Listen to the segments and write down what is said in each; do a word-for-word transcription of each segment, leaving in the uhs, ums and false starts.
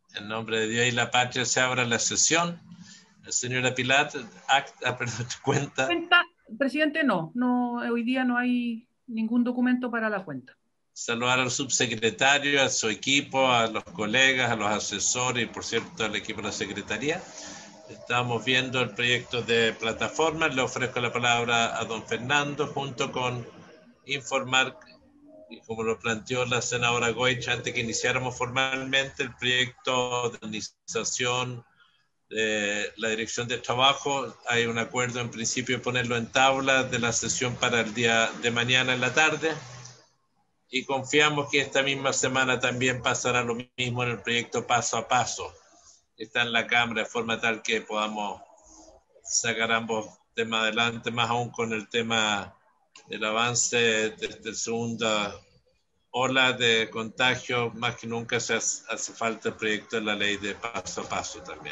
En nombre de Dios y la patria se abra la sesión. Señora Pilar, acta, perdón, cuenta. Cuenta, presidente, no, no, hoy día no hay ningún documento para la cuenta. Saludar al subsecretario, a su equipo, a los colegas, a los asesores y, por cierto, al equipo de la Secretaría. Estamos viendo el proyecto de plataforma. Le ofrezco la palabra a don Fernando, junto con informar, y como lo planteó la senadora Goich, antes que iniciáramos formalmente el proyecto de organización de la Dirección de Trabajo. Hay un acuerdo en principio de ponerlo en tabla de la sesión para el día de mañana en la tarde. Y confiamos que esta misma semana también pasará lo mismo en el proyecto paso a paso. Está en la Cámara de forma tal que podamos sacar ambos temas adelante, más aún con el tema del avance de la segunda ola de contagio. Más que nunca se hace, hace falta el proyecto de la ley de paso a paso también.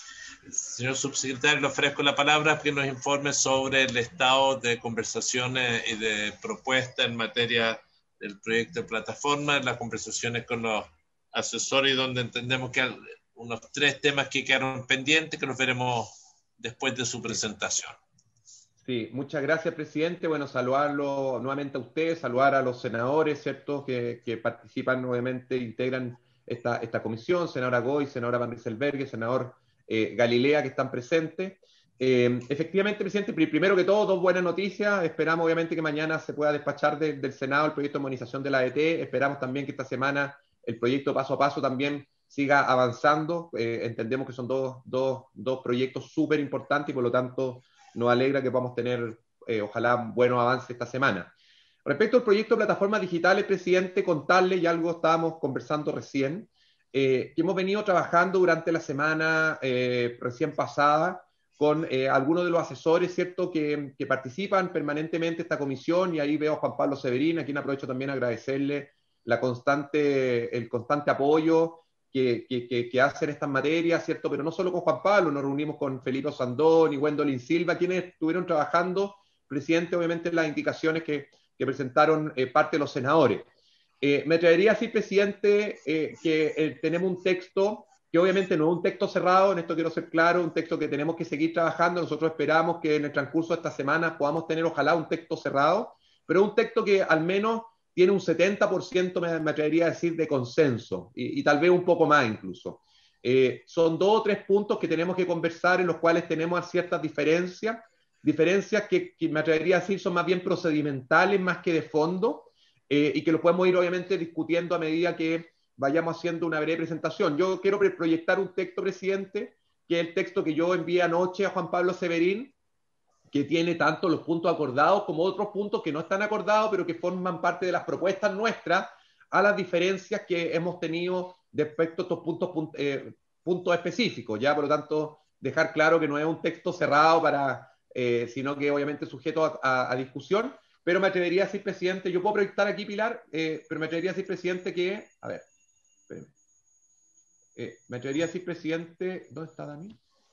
Señor subsecretario, le ofrezco la palabra para que nos informe sobre el estado de conversaciones y de propuestas en materia del proyecto de plataforma, las conversaciones con los asesores, donde entendemos que hay unos tres temas que quedaron pendientes, que los veremos después de su presentación. Sí, muchas gracias, presidente. Bueno, saludarlo nuevamente a usted, saludar a los senadores, ¿cierto?, que, que participan, obviamente, integran esta, esta comisión, senadora Goy, senadora Van Rieselberghe, senador eh, Galilea, que están presentes. Eh, efectivamente, presidente, primero que todo, dos buenas noticias. Esperamos, obviamente, que mañana se pueda despachar de, del Senado el proyecto de modernización de la A D T. Esperamos también que esta semana el proyecto paso a paso también siga avanzando. Eh, entendemos que son dos, dos, dos proyectos súper importantes y, por lo tanto, nos alegra que podamos tener, eh, ojalá, buenos avances esta semana. Respecto al proyecto de plataformas digitales, presidente, contarle, y algo estábamos conversando recién, eh, que hemos venido trabajando durante la semana eh, recién pasada con eh, algunos de los asesores, ¿cierto?, que, que participan permanentemente en esta comisión, y ahí veo a Juan Pablo Severín, a quien aprovecho también a agradecerle la constante, el constante apoyo que, que, que, que hacen estas materias, ¿cierto? Pero no solo con Juan Pablo, nos reunimos con Felipe Sandón y Gwendolyn Silva, quienes estuvieron trabajando, presidente, obviamente, en las indicaciones que, que presentaron eh, parte de los senadores. Eh, me atrevería a decir, presidente, eh, que eh, tenemos un texto que obviamente no es un texto cerrado, en esto quiero ser claro, un texto que tenemos que seguir trabajando. Nosotros esperamos que en el transcurso de esta semana podamos tener, ojalá, un texto cerrado, pero un texto que al menos tiene un setenta por ciento, me, me atrevería a decir, de consenso, y, y tal vez un poco más incluso. Eh, son dos o tres puntos que tenemos que conversar, en los cuales tenemos ciertas diferencias, diferencias que, que me atrevería a decir son más bien procedimentales más que de fondo, eh, y que lo podemos ir, obviamente, discutiendo a medida que vayamos haciendo una breve presentación. Yo quiero proyectar un texto, presidente, que es el texto que yo envié anoche a Juan Pablo Severín, que tiene tanto los puntos acordados como otros puntos que no están acordados, pero que forman parte de las propuestas nuestras, a las diferencias que hemos tenido respecto a estos puntos, eh, puntos específicos, ¿ya? Por lo tanto, dejar claro que no es un texto cerrado, para, eh, sino que obviamente sujeto a, a, a discusión. Pero me atrevería a decir, presidente, yo puedo proyectar aquí, Pilar, eh, pero me atrevería a decir, presidente, que, a ver, eh, me atrevería a decir, presidente, ¿dónde está Dani?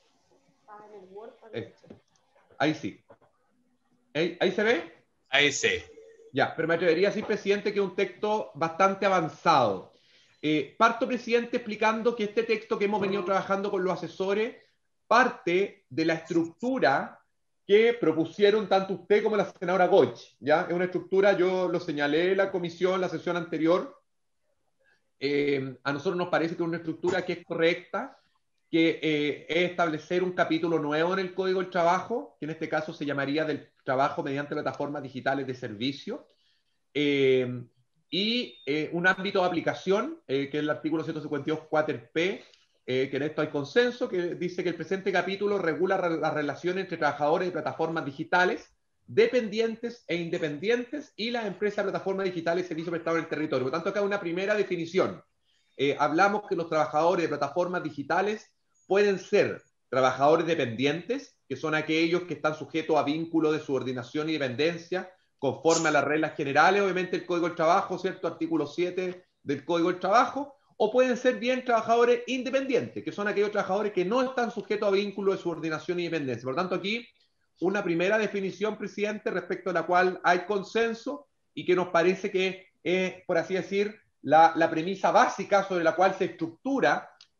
Eh, ahí sí. ¿Ahí, ¿Ahí se ve? Ahí sí. Ya, pero me atrevería a decir, presidente, que es un texto bastante avanzado. Eh, parto, presidente, explicando que este texto que hemos venido trabajando con los asesores parte de la estructura que propusieron tanto usted como la senadora Goich, ¿ya? Es una estructura, yo lo señalé en la comisión, la sesión anterior. Eh, a nosotros nos parece que es una estructura que es correcta, que eh, es establecer un capítulo nuevo en el Código del Trabajo, que en este caso se llamaría del trabajo mediante plataformas digitales de servicio, eh, y eh, un ámbito de aplicación, eh, que es el artículo ciento cincuenta y dos cuatro P, eh, que en esto hay consenso, que dice que el presente capítulo regula las relaciones entre trabajadores de plataformas digitales, dependientes e independientes, y las empresas de plataformas digitales y servicios prestados en el territorio. Por lo tanto, acá hay una primera definición. Eh, hablamos que los trabajadores de plataformas digitales pueden ser trabajadores dependientes, que son aquellos que están sujetos a vínculo de subordinación y dependencia, conforme a las reglas generales, obviamente, el Código del Trabajo, ¿cierto? Artículo siete del Código del Trabajo. O pueden ser bien trabajadores independientes, que son aquellos trabajadores que no están sujetos a vínculo de subordinación y dependencia. Por lo tanto, aquí una primera definición, presidente, respecto a la cual hay consenso y que nos parece que es, por así decir, la, la premisa básica sobre la cual se estructura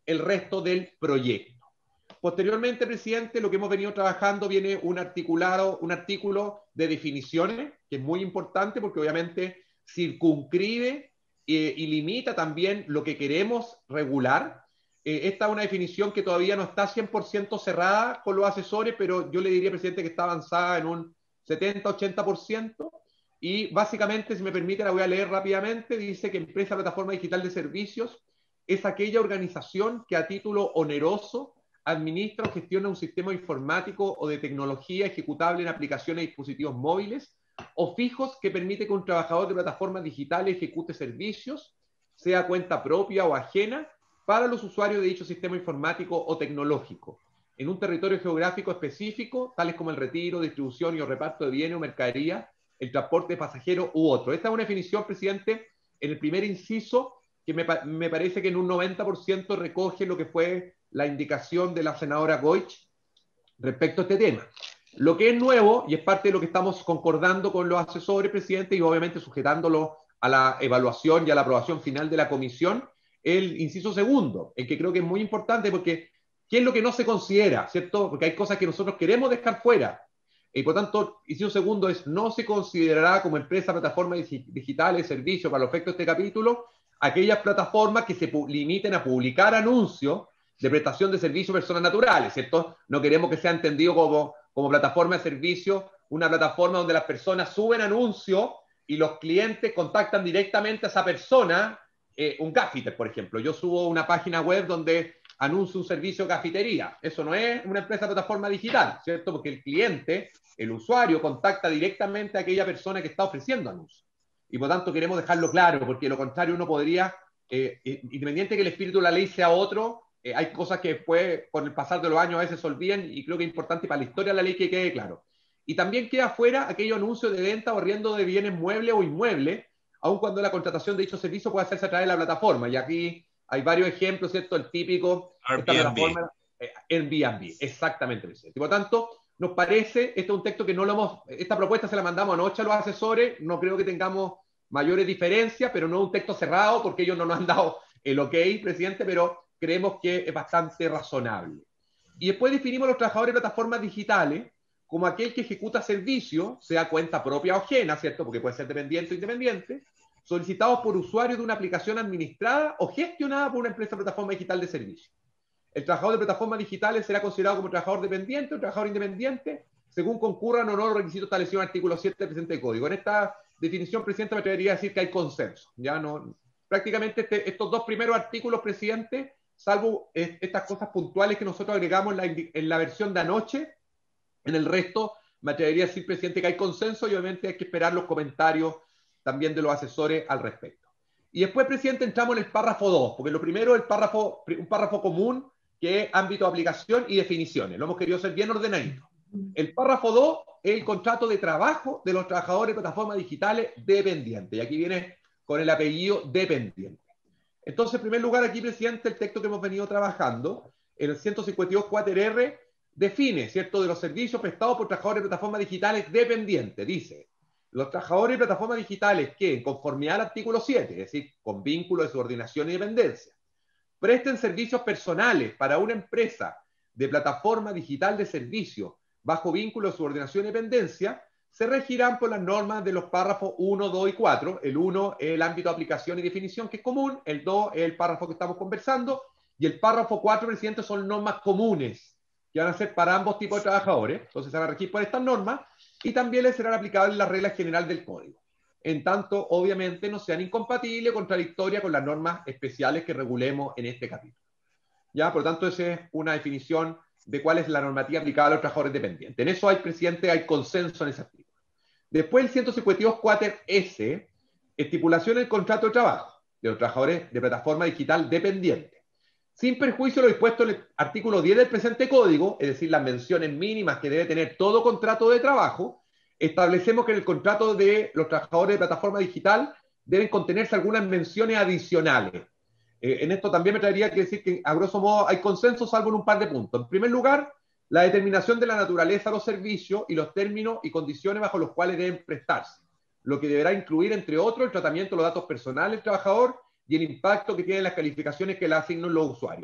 el resto del proyecto. Posteriormente, presidente, lo que hemos venido trabajando viene un articulado, un artículo de definiciones, que es muy importante porque obviamente circunscribe eh, y limita también lo que queremos regular. Eh, esta es una definición que todavía no está cien por ciento cerrada con los asesores, pero yo le diría, presidente, que está avanzada en un setenta a ochenta por ciento. Y básicamente, si me permite, la voy a leer rápidamente. Dice que empresa plataforma digital de servicios es aquella organización que a título oneroso administra o gestiona un sistema informático o de tecnología ejecutable en aplicaciones y dispositivos móviles o fijos que permite que un trabajador de plataformas digitales ejecute servicios, sea cuenta propia o ajena, para los usuarios de dicho sistema informático o tecnológico, en un territorio geográfico específico, tales como el retiro, distribución y o reparto de bienes o mercadería, el transporte de pasajeros u otro. Esta es una definición, presidente, en el primer inciso, que me, me parece que en un noventa por ciento recoge lo que fue la indicación de la senadora Goich respecto a este tema. Lo que es nuevo, y es parte de lo que estamos concordando con los asesores, presidente, y obviamente sujetándolo a la evaluación y a la aprobación final de la comisión, el inciso segundo, el que creo que es muy importante porque ¿qué es lo que no se considera? ¿Cierto? Porque hay cosas que nosotros queremos dejar fuera. Y por tanto, inciso segundo es, no se considerará como empresa, plataforma digital de servicio para los efectos de este capítulo, aquellas plataformas que se limiten a publicar anuncios de prestación de servicios a personas naturales, ¿cierto? No queremos que sea entendido como, como plataforma de servicio, una plataforma donde las personas suben anuncios y los clientes contactan directamente a esa persona, eh, un gaffiter, por ejemplo. Yo subo una página web donde anuncio un servicio de cafetería. Eso no es una empresa de plataforma digital, ¿cierto? Porque el cliente, el usuario, contacta directamente a aquella persona que está ofreciendo anuncios. Y por tanto queremos dejarlo claro, porque de lo contrario uno podría, eh, independiente que el espíritu de la ley sea otro, eh, hay cosas que después, con el pasar de los años, a veces se olviden, y creo que es importante para la historia de la ley que quede claro. Y también queda fuera aquellos anuncios de venta o arriendo de bienes muebles o inmuebles, aun cuando la contratación de dicho servicio puede hacerse a través de la plataforma. Y aquí hay varios ejemplos, ¿cierto? El típico, Airbnb. esta plataforma, eh, Airbnb, exactamente, presidente. Y por tanto, nos parece, este es un texto que no lo hemos, esta propuesta se la mandamos anoche a los asesores, no creo que tengamos mayores diferencias, pero no es un texto cerrado porque ellos no nos han dado el ok, presidente, pero creemos que es bastante razonable. Y después definimos los trabajadores de plataformas digitales como aquel que ejecuta servicios, sea cuenta propia o ajena, ¿cierto? Porque puede ser dependiente o independiente, solicitados por usuarios de una aplicación administrada o gestionada por una empresa de plataforma digital de servicios. El trabajador de plataformas digitales será considerado como trabajador dependiente o trabajador independiente, según concurran o no los requisitos establecidos en el artículo siete del presente código. En esta definición, presidente, me atrevería a decir que hay consenso. Ya no, prácticamente este, estos dos primeros artículos, presidente, salvo eh, estas cosas puntuales que nosotros agregamos en la, en la versión de anoche, en el resto me atrevería a decir, presidente, que hay consenso y obviamente hay que esperar los comentarios también de los asesores al respecto. Y después, presidente, entramos en el párrafo dos, porque lo primero es el párrafo, un párrafo común, que es ámbito de aplicación y definiciones. Lo hemos querido hacer bien ordenadito. El párrafo dos es el contrato de trabajo de los trabajadores de plataformas digitales dependientes. Y aquí viene con el apellido dependiente. Entonces, en primer lugar, aquí, presidente, el texto que hemos venido trabajando, en el ciento cincuenta y dos cuatro R, define, ¿cierto?, de los servicios prestados por trabajadores de plataformas digitales dependientes. Dice, los trabajadores de plataformas digitales que, en conformidad al artículo siete, es decir, con vínculo de subordinación y dependencia, presten servicios personales para una empresa de plataforma digital de servicio bajo vínculo de subordinación y dependencia, se regirán por las normas de los párrafos uno, dos y cuatro. El uno es el ámbito de aplicación y definición, que es común. El dos es el párrafo que estamos conversando. Y el párrafo cuatro, presidente, son normas comunes que van a ser para ambos tipos de trabajadores. Entonces se van a regir por estas normas y también les serán aplicables las reglas generales del código. En tanto, obviamente, no sean incompatibles o contradictorias con las normas especiales que regulemos en este capítulo. ¿Ya? Por lo tanto, esa es una definición de cuál es la normativa aplicada a los trabajadores dependientes. En eso hay, presidente, hay consenso en ese artículo. Después, el ciento cincuenta y dos cuatro S, estipulación del contrato de trabajo de los trabajadores de plataforma digital dependiente. Sin perjuicio de lo dispuesto en el artículo diez del presente código, es decir, las menciones mínimas que debe tener todo contrato de trabajo, establecemos que en el contrato de los trabajadores de plataforma digital deben contenerse algunas menciones adicionales. Eh, en esto también me traería que decir que, a grosso modo, hay consenso salvo en un par de puntos. En primer lugar, la determinación de la naturaleza de los servicios y los términos y condiciones bajo los cuales deben prestarse, lo que deberá incluir, entre otros, el tratamiento de los datos personales del trabajador y el impacto que tienen las calificaciones que le asignan los usuarios.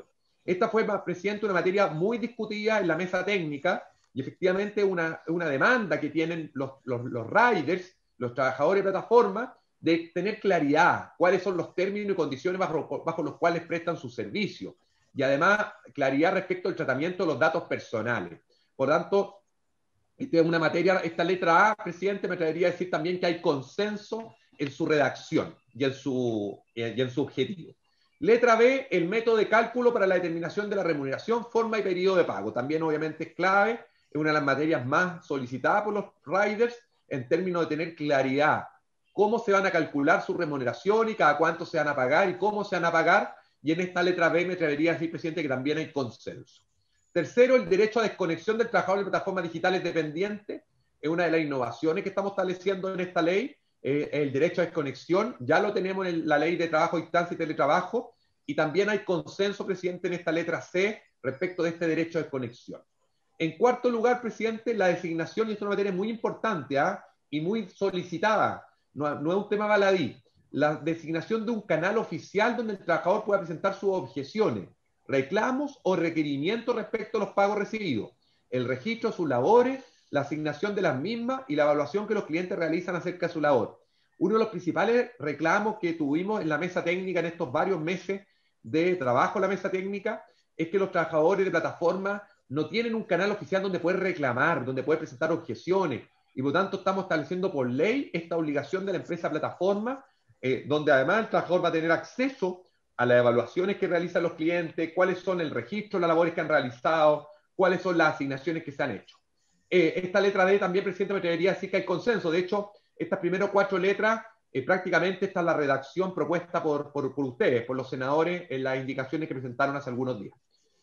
Esta fue, presidente, una materia muy discutida en la mesa técnica y efectivamente una, una demanda que tienen los, los, los riders, los trabajadores de plataforma, de tener claridad, cuáles son los términos y condiciones bajo, bajo los cuales prestan sus servicios. Y además, claridad respecto al tratamiento de los datos personales. Por tanto, esta es una materia, esta letra A, presidente, me atrevería a decir también que hay consenso en su redacción y en su, y en su objetivo. Letra B, el método de cálculo para la determinación de la remuneración, forma y periodo de pago. También obviamente es clave, es una de las materias más solicitadas por los riders en términos de tener claridad. Cómo se van a calcular su remuneración y cada cuánto se van a pagar y cómo se van a pagar. Y en esta letra B me atrevería a decir, presidente, que también hay consenso. Tercero, el derecho a desconexión del trabajador de plataformas digitales dependientes. Es una de las innovaciones que estamos estableciendo en esta ley. Eh, el derecho a desconexión, ya lo tenemos en la ley de trabajo, instancia y teletrabajo, y también hay consenso, presidente, en esta letra C respecto de este derecho a desconexión. En cuarto lugar, presidente, la designación, y esto es una materia muy importante ¿eh? y muy solicitada, no, no es un tema baladí, la designación de un canal oficial donde el trabajador pueda presentar sus objeciones, reclamos o requerimientos respecto a los pagos recibidos, el registro de sus labores, la asignación de las mismas y la evaluación que los clientes realizan acerca de su labor. Uno de los principales reclamos que tuvimos en la mesa técnica en estos varios meses de trabajo en la mesa técnica es que los trabajadores de plataforma no tienen un canal oficial donde poder reclamar, donde poder presentar objeciones, y por lo tanto estamos estableciendo por ley esta obligación de la empresa plataforma, eh, donde además el trabajador va a tener acceso a las evaluaciones que realizan los clientes, cuáles son el registro de las labores que han realizado, cuáles son las asignaciones que se han hecho. Eh, esta letra D también, presidente, me atrevería a decir que hay consenso. De hecho, estas primeras cuatro letras, eh, prácticamente esta es la redacción propuesta por, por, por ustedes, por los senadores, en las indicaciones que presentaron hace algunos días.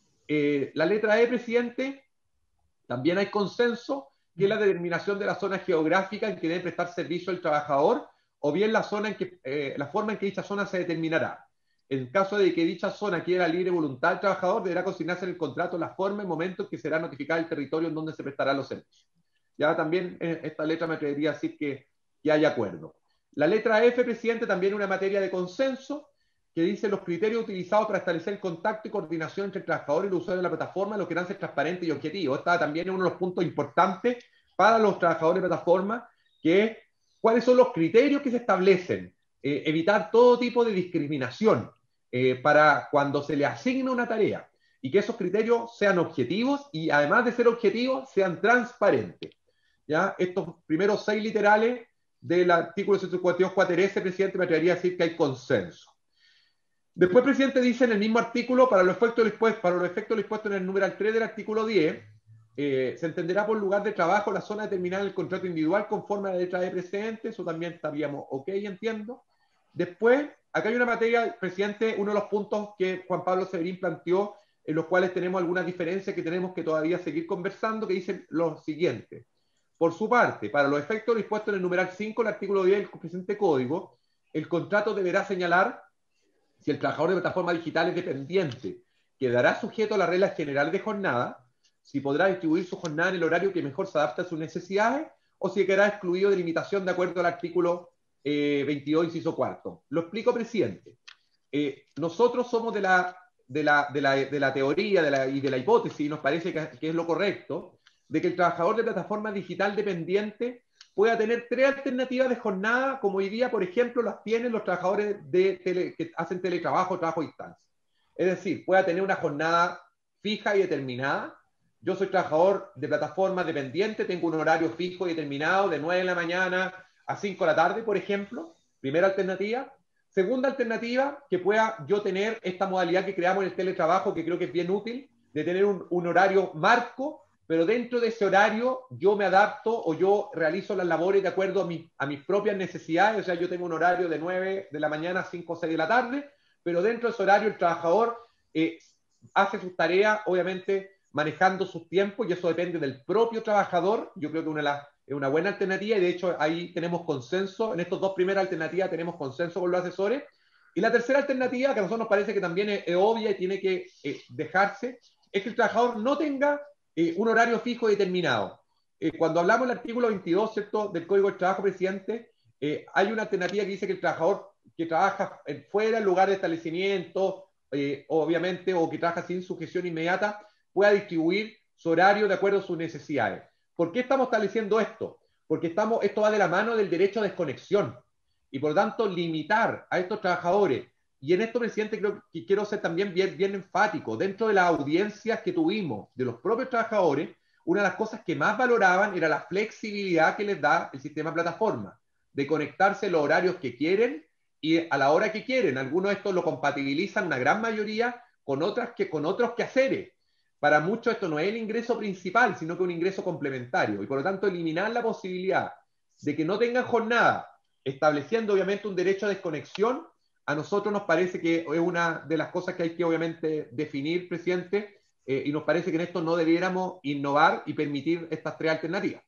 Eh, la letra E, presidente, también hay consenso, que es la determinación de la zona geográfica en que debe prestar servicio el trabajador, o bien la, zona en que, eh, la forma en que dicha zona se determinará. En caso de que dicha zona quiera libre voluntad del trabajador, deberá consignarse en el contrato la forma y momento en que será notificado el territorio en donde se prestarán los servicios. Ya también eh, esta letra me atrevería a decir que, que hay acuerdo. La letra F, presidente, también una materia de consenso, que dice los criterios utilizados para establecer el contacto y coordinación entre el trabajador y el usuario de la plataforma, lo que deben ser transparentes y objetivos. Esta también es uno de los puntos importantes para los trabajadores de plataforma, que es cuáles son los criterios que se establecen, eh, evitar todo tipo de discriminación eh, para cuando se le asigna una tarea, y que esos criterios sean objetivos y además de ser objetivos, sean transparentes. ¿Ya? Estos primeros seis literales del artículo ciento cincuenta y dos cuatro S, presidente, me atrevería a decir que hay consenso. Después, presidente, dice en el mismo artículo, para los efectos dispuestos, para los efectos dispuestos en el numeral tres del artículo diez, eh, se entenderá por lugar de trabajo la zona determinada en el contrato individual conforme a la letra de precedente. Eso también estaríamos ok, entiendo. Después, acá hay una materia, presidente, uno de los puntos que Juan Pablo Severín planteó, en los cuales tenemos algunas diferencias que tenemos que todavía seguir conversando, que dicen lo siguiente. Por su parte, para los efectos dispuestos en el numeral cinco del artículo diez del presente código, el contrato deberá señalar si el trabajador de plataforma digital es dependiente, quedará sujeto a las reglas generales de jornada, si podrá distribuir su jornada en el horario que mejor se adapte a sus necesidades, o si quedará excluido de limitación de acuerdo al artículo eh, veintidós, inciso cuarto. Lo explico, presidente. Eh, nosotros somos de la, de la, de la, de la teoría de la, y de la hipótesis, y nos parece que, que es lo correcto, de que el trabajador de plataforma digital dependiente pueda tener tres alternativas de jornada, como hoy día, por ejemplo, las tienen los trabajadores de tele, que hacen teletrabajo o trabajo a distancia. Es decir, pueda tener una jornada fija y determinada. Yo soy trabajador de plataforma dependiente, tengo un horario fijo y determinado de nueve de la mañana a cinco de la tarde, por ejemplo. Primera alternativa. Segunda alternativa, que pueda yo tener esta modalidad que creamos en el teletrabajo, que creo que es bien útil, de tener un, un horario marco, pero dentro de ese horario yo me adapto o yo realizo las labores de acuerdo a, mi, a mis propias necesidades. O sea, yo tengo un horario de nueve de la mañana a cinco o seis de la tarde, pero dentro de ese horario el trabajador eh, hace sus tareas, obviamente manejando sus tiempos, y eso depende del propio trabajador. Yo creo que una, la, es una buena alternativa, y de hecho ahí tenemos consenso. En estas dos primeras alternativas tenemos consenso con los asesores. Y la tercera alternativa, que a nosotros nos parece que también es, es obvia y tiene que eh, dejarse, es que el trabajador no tenga Eh, un horario fijo y determinado. Eh, cuando hablamos del artículo veintidós, ¿cierto?, del Código del Trabajo, presidente, eh, hay una alternativa que dice que el trabajador que trabaja fuera del lugar de establecimiento eh, obviamente, o que trabaja sin sujeción inmediata, pueda distribuir su horario de acuerdo a sus necesidades. ¿Por qué estamos estableciendo esto? Porque estamos, esto va de la mano del derecho a desconexión y por lo tanto limitar a estos trabajadores. Y en esto, presidente, creo que quiero ser también bien, bien enfático. Dentro de las audiencias que tuvimos de los propios trabajadores, una de las cosas que más valoraban era la flexibilidad que les da el sistema plataforma, de conectarse en los horarios que quieren y a la hora que quieren. Algunos de estos lo compatibilizan, una gran mayoría, con, otras que, con otros quehaceres. Para muchos esto no es el ingreso principal, sino que un ingreso complementario. Y por lo tanto, eliminar la posibilidad de que no tengan jornada, estableciendo obviamente un derecho a desconexión, a nosotros nos parece que es una de las cosas que hay que obviamente definir, presidente, eh, y nos parece que en esto no debiéramos innovar y permitir estas tres alternativas.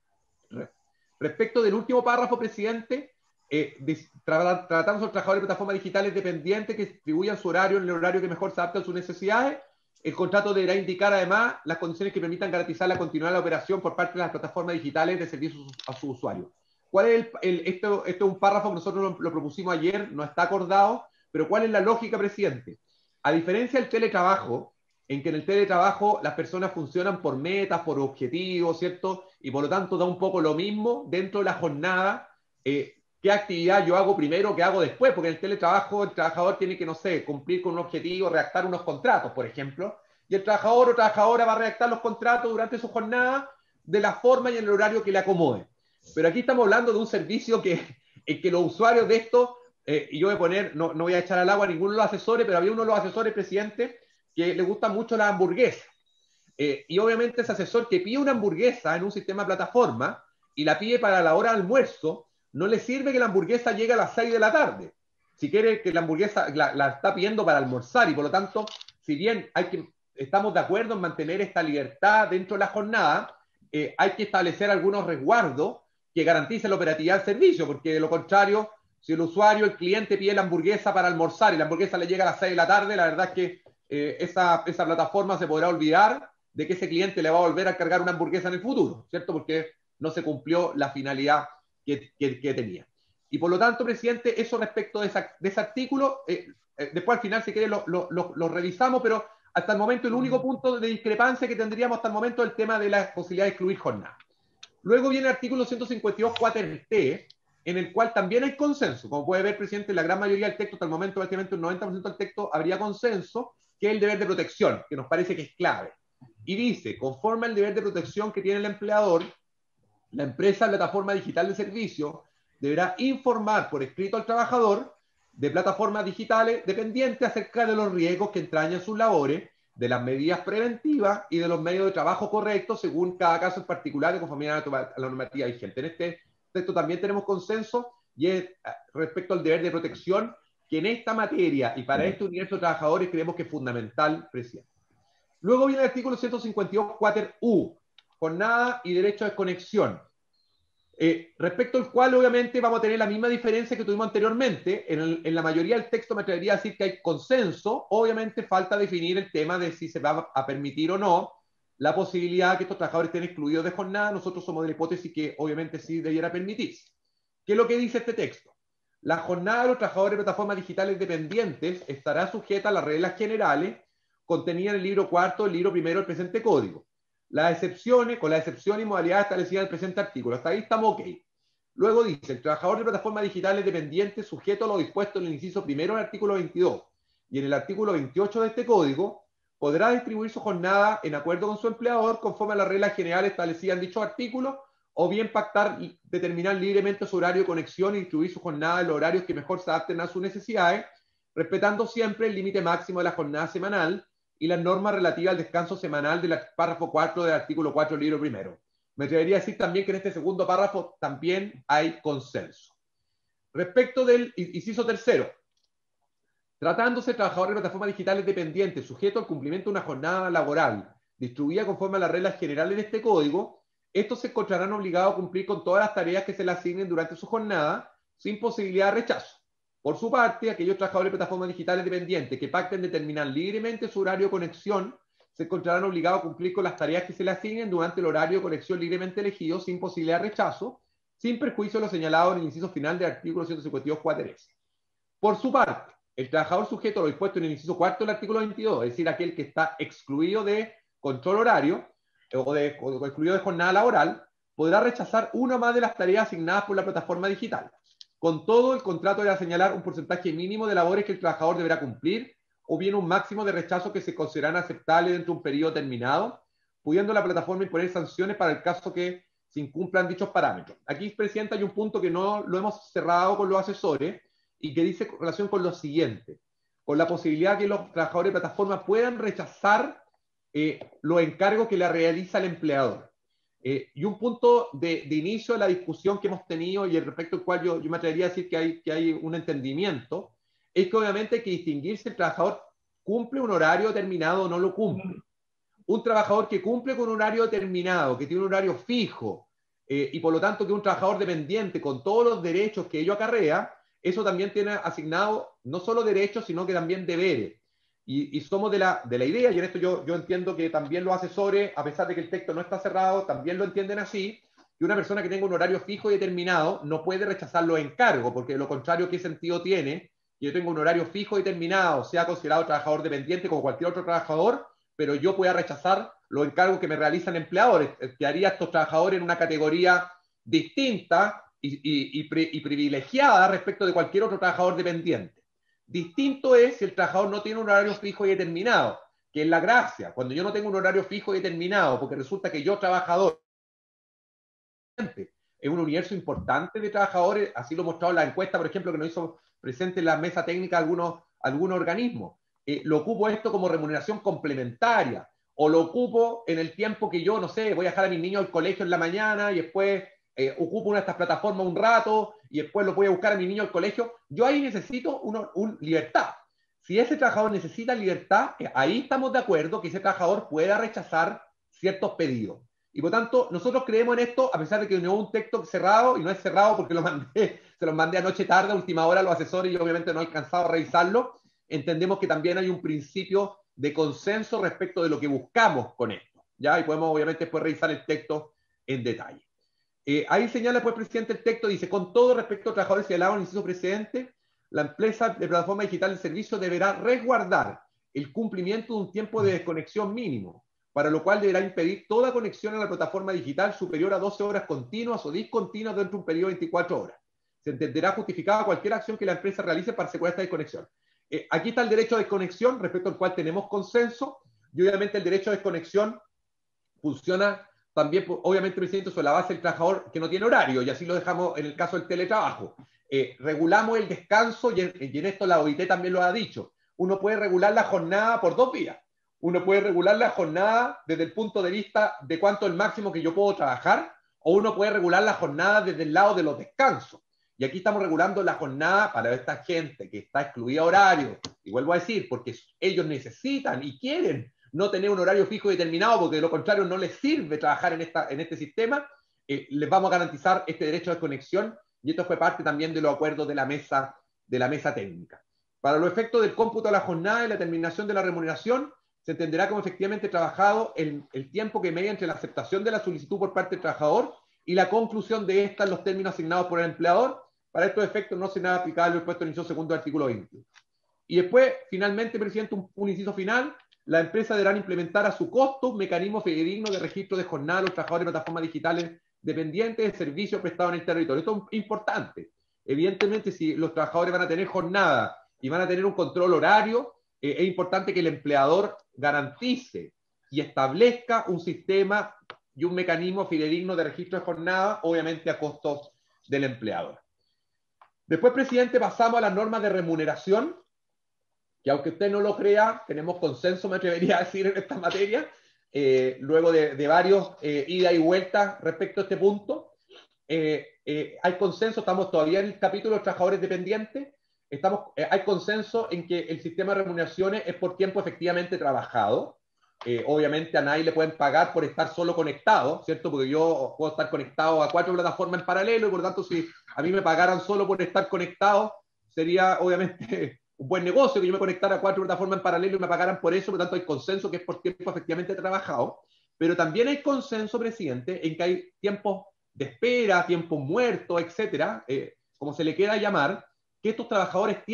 Respecto del último párrafo, presidente, eh, tra tratamos a los trabajadores de plataformas digitales dependientes que distribuyan su horario en el horario que mejor se adapte a sus necesidades. El contrato deberá indicar además las condiciones que permitan garantizar la continuidad de la operación por parte de las plataformas digitales de servicios a sus usuarios. ¿Cuál es el, el, esto, esto es un párrafo que nosotros lo, lo propusimos ayer, no está acordado, pero ¿cuál es la lógica, presidente? A diferencia del teletrabajo, en que en el teletrabajo las personas funcionan por metas, por objetivos, ¿cierto? Y por lo tanto da un poco lo mismo dentro de la jornada, eh, qué actividad yo hago primero, qué hago después, porque en el teletrabajo el trabajador tiene que, no sé, cumplir con un objetivo, redactar unos contratos, por ejemplo, y el trabajador o trabajadora va a redactar los contratos durante su jornada de la forma y en el horario que le acomode. Pero aquí estamos hablando de un servicio que, en que los usuarios de esto, eh, y yo voy a poner, no, no voy a echar al agua a ninguno de los asesores, pero había uno de los asesores, presidente, que le gusta mucho la hamburguesa. Eh, y obviamente ese asesor que pide una hamburguesa en un sistema de plataforma y la pide para la hora de almuerzo, no le sirve que la hamburguesa llegue a las seis de la tarde. Si quiere que la hamburguesa la, la está pidiendo para almorzar y por lo tanto, si bien hay que, estamos de acuerdo en mantener esta libertad dentro de la jornada, eh, hay que establecer algunos resguardos que garantice la operatividad del servicio, porque de lo contrario, si el usuario, el cliente pide la hamburguesa para almorzar y la hamburguesa le llega a las seis de la tarde, la verdad es que eh, esa, esa plataforma se podrá olvidar de que ese cliente le va a volver a cargar una hamburguesa en el futuro, ¿cierto? Porque no se cumplió la finalidad que, que, que tenía. Y por lo tanto, presidente, eso respecto de, esa, de ese artículo, eh, eh, después al final, si quiere, lo, lo, lo, lo revisamos, pero hasta el momento el único punto de discrepancia que tendríamos hasta el momento es el tema de la posibilidad de excluir jornada. Luego viene el artículo ciento cincuenta y dos cuatro T, en el cual también hay consenso. Como puede ver, presidente, la gran mayoría del texto, hasta el momento prácticamente un noventa por ciento del texto habría consenso, que es el deber de protección, que nos parece que es clave. Y dice, conforme al deber de protección que tiene el empleador, la empresa plataforma digital de servicio deberá informar por escrito al trabajador de plataformas digitales dependientes acerca de los riesgos que entrañan sus labores, de las medidas preventivas y de los medios de trabajo correctos según cada caso en particular de conformidad a la normativa vigente. En este texto también tenemos consenso y es respecto al deber de protección que en esta materia y para este universo de trabajadores creemos que es fundamental, presidente. Luego viene el artículo ciento cincuenta y dos cuatro U, jornada y derecho a desconexión. Eh, respecto al cual obviamente vamos a tener la misma diferencia que tuvimos anteriormente. En, el, en la mayoría del texto me atrevería a decir que hay consenso, obviamente falta definir el tema de si se va a permitir o no la posibilidad que estos trabajadores estén excluidos de jornada. Nosotros somos de la hipótesis que obviamente sí debiera permitirse. ¿Qué es lo que dice este texto? La jornada de los trabajadores de plataformas digitales dependientes estará sujeta a las reglas generales contenidas en el libro cuarto del libro primero del presente código. Las excepciones, con la excepción y modalidad establecida en el presente artículo. Hasta ahí estamos ok. Luego dice, el trabajador de plataformas digitales dependientes sujeto a lo dispuesto en el inciso primero del artículo veintidós y en el artículo veintiocho de este código, podrá distribuir su jornada en acuerdo con su empleador conforme a las reglas generales establecidas en dicho artículo, o bien pactar, determinar libremente su horario de conexión y distribuir su jornada en los horarios que mejor se adapten a sus necesidades, respetando siempre el límite máximo de la jornada semanal y las normas relativas al descanso semanal del párrafo cuatro del artículo cuatro del libro primero. Me atrevería a decir también que en este segundo párrafo también hay consenso. Respecto del inciso tercero, tratándose de trabajadores de plataformas digitales dependientes sujetos al cumplimiento de una jornada laboral distribuida conforme a las reglas generales de este código, estos se encontrarán obligados a cumplir con todas las tareas que se les asignen durante su jornada sin posibilidad de rechazo. Por su parte, aquellos trabajadores de plataformas digitales dependientes que pacten determinar libremente su horario de conexión se encontrarán obligados a cumplir con las tareas que se les asignen durante el horario de conexión libremente elegido sin posibilidad de rechazo, sin perjuicio de lo señalado en el inciso final del artículo ciento cincuenta y dos cuatro S. Por su parte, el trabajador sujeto a lo dispuesto en el inciso cuarto del artículo veintidós, es decir, aquel que está excluido de control horario o, de, o excluido de jornada laboral, podrá rechazar una más de las tareas asignadas por la plataforma digital. Con todo, el contrato deberá señalar un porcentaje mínimo de labores que el trabajador deberá cumplir, o bien un máximo de rechazo que se considerarán aceptables dentro de un periodo terminado, pudiendo la plataforma imponer sanciones para el caso que se incumplan dichos parámetros. Aquí, Presidenta, hay un punto que no lo hemos cerrado con los asesores y que dice en relación con lo siguiente, con la posibilidad que los trabajadores de plataforma puedan rechazar eh, los encargos que le realiza el empleador. Eh, y un punto de, de inicio de la discusión que hemos tenido y respecto al cual yo, yo me atrevería a decir que hay, que hay un entendimiento, es que obviamente hay que distinguir si el trabajador cumple un horario determinado o no lo cumple. Un trabajador que cumple con un horario determinado, que tiene un horario fijo, eh, y por lo tanto que es un trabajador dependiente con todos los derechos que ello acarrea, eso también tiene asignado no solo derechos, sino que también deberes. Y, y somos de la, de la idea, y en esto yo, yo entiendo que también los asesores, a pesar de que el texto no está cerrado, también lo entienden así, que una persona que tenga un horario fijo y determinado no puede rechazar los encargos, porque de lo contrario, ¿qué sentido tiene que yo tengo un horario fijo y determinado, sea considerado trabajador dependiente como cualquier otro trabajador, pero yo pueda rechazar los encargos que me realizan empleadores, que haría a estos trabajadores en una categoría distinta y, y, y, pri, y privilegiada respecto de cualquier otro trabajador dependiente? Distinto es si el trabajador no tiene un horario fijo y determinado, que es la gracia. Cuando yo no tengo un horario fijo y determinado, porque resulta que yo, trabajador, es un universo importante de trabajadores, así lo he mostrado en la encuesta, por ejemplo, que nos hizo presente en la mesa técnica algunos, algunos organismos. Eh, lo ocupo esto como remuneración complementaria, o lo ocupo en el tiempo que yo, no sé, voy a dejar a mis niños al colegio en la mañana y después eh, ocupo una de estas plataformas un rato y después lo voy a buscar a mi niño al colegio. Yo ahí necesito una un libertad. Si ese trabajador necesita libertad, eh, ahí estamos de acuerdo que ese trabajador pueda rechazar ciertos pedidos. Y por tanto, nosotros creemos en esto, a pesar de que no es un texto cerrado, y no es cerrado porque lo mandé, se los mandé anoche tarde, a última hora a los asesores, y yo obviamente no he alcanzado a revisarlo. Entendemos que también hay un principio de consenso respecto de lo que buscamos con esto, ¿ya? Y podemos obviamente después revisar el texto en detalle. Eh, ahí señala pues, presidente, el texto dice, con todo respecto a trabajadores señalados en el inciso precedente, la empresa de plataforma digital de servicio deberá resguardar el cumplimiento de un tiempo de desconexión mínimo, para lo cual deberá impedir toda conexión a la plataforma digital superior a doce horas continuas o discontinuas dentro de un periodo de veinticuatro horas. Se entenderá justificada cualquier acción que la empresa realice para asegurar esta desconexión. Eh, aquí está el derecho a desconexión, respecto al cual tenemos consenso, y obviamente el derecho a desconexión funciona también, obviamente, presidente, sobre la base del trabajador que no tiene horario, y así lo dejamos en el caso del teletrabajo. Eh, regulamos el descanso, y en, y en esto la O I T también lo ha dicho. Uno puede regular la jornada por dos vías. Uno puede regular la jornada desde el punto de vista de cuánto es el máximo que yo puedo trabajar, o uno puede regular la jornada desde el lado de los descansos. Y aquí estamos regulando la jornada para esta gente que está excluida horario. Y vuelvo a decir, porque ellos necesitan y quieren no tener un horario fijo y determinado, porque de lo contrario no les sirve trabajar en, esta, en este sistema, eh, les vamos a garantizar este derecho de conexión, y esto fue parte también de los acuerdos de la mesa, de la mesa técnica. Para los efectos del cómputo de la jornada y la determinación de la remuneración, se entenderá como efectivamente trabajado el, el tiempo que media entre la aceptación de la solicitud por parte del trabajador y la conclusión de esta en los términos asignados por el empleador. Para estos efectos no será aplicable el puesto en el inciso segundo del artículo veinte. Y después, finalmente, presidente, un, un inciso final, la empresa deberá implementar a su costo un mecanismo fidedigno de registro de jornada de los trabajadores de plataformas digitales dependientes de servicios prestados en el territorio. Esto es importante. Evidentemente, si los trabajadores van a tener jornada y van a tener un control horario, eh, es importante que el empleador garantice y establezca un sistema y un mecanismo fidedigno de registro de jornada, obviamente a costos del empleador. Después, presidente, pasamos a las normas de remuneración, que aunque usted no lo crea, tenemos consenso, me atrevería a decir, en esta materia, eh, luego de, de varios eh, ida y vuelta respecto a este punto. Eh, eh, hay consenso, estamos todavía en el capítulo de los trabajadores dependientes, estamos, eh, hay consenso en que el sistema de remuneraciones es por tiempo efectivamente trabajado. Eh, obviamente a nadie le pueden pagar por estar solo conectado, ¿cierto? Porque yo puedo estar conectado a cuatro plataformas en paralelo, y por lo tanto si a mí me pagaran solo por estar conectado, sería obviamente un buen negocio que yo me conectara a cuatro plataformas en paralelo y me pagaran por eso. Por lo tanto hay consenso que es por tiempo efectivamente trabajado, pero también hay consenso, presidente, en que hay tiempos de espera, tiempos muertos, etcétera, eh, como se le quiera llamar, que estos trabajadores tienen.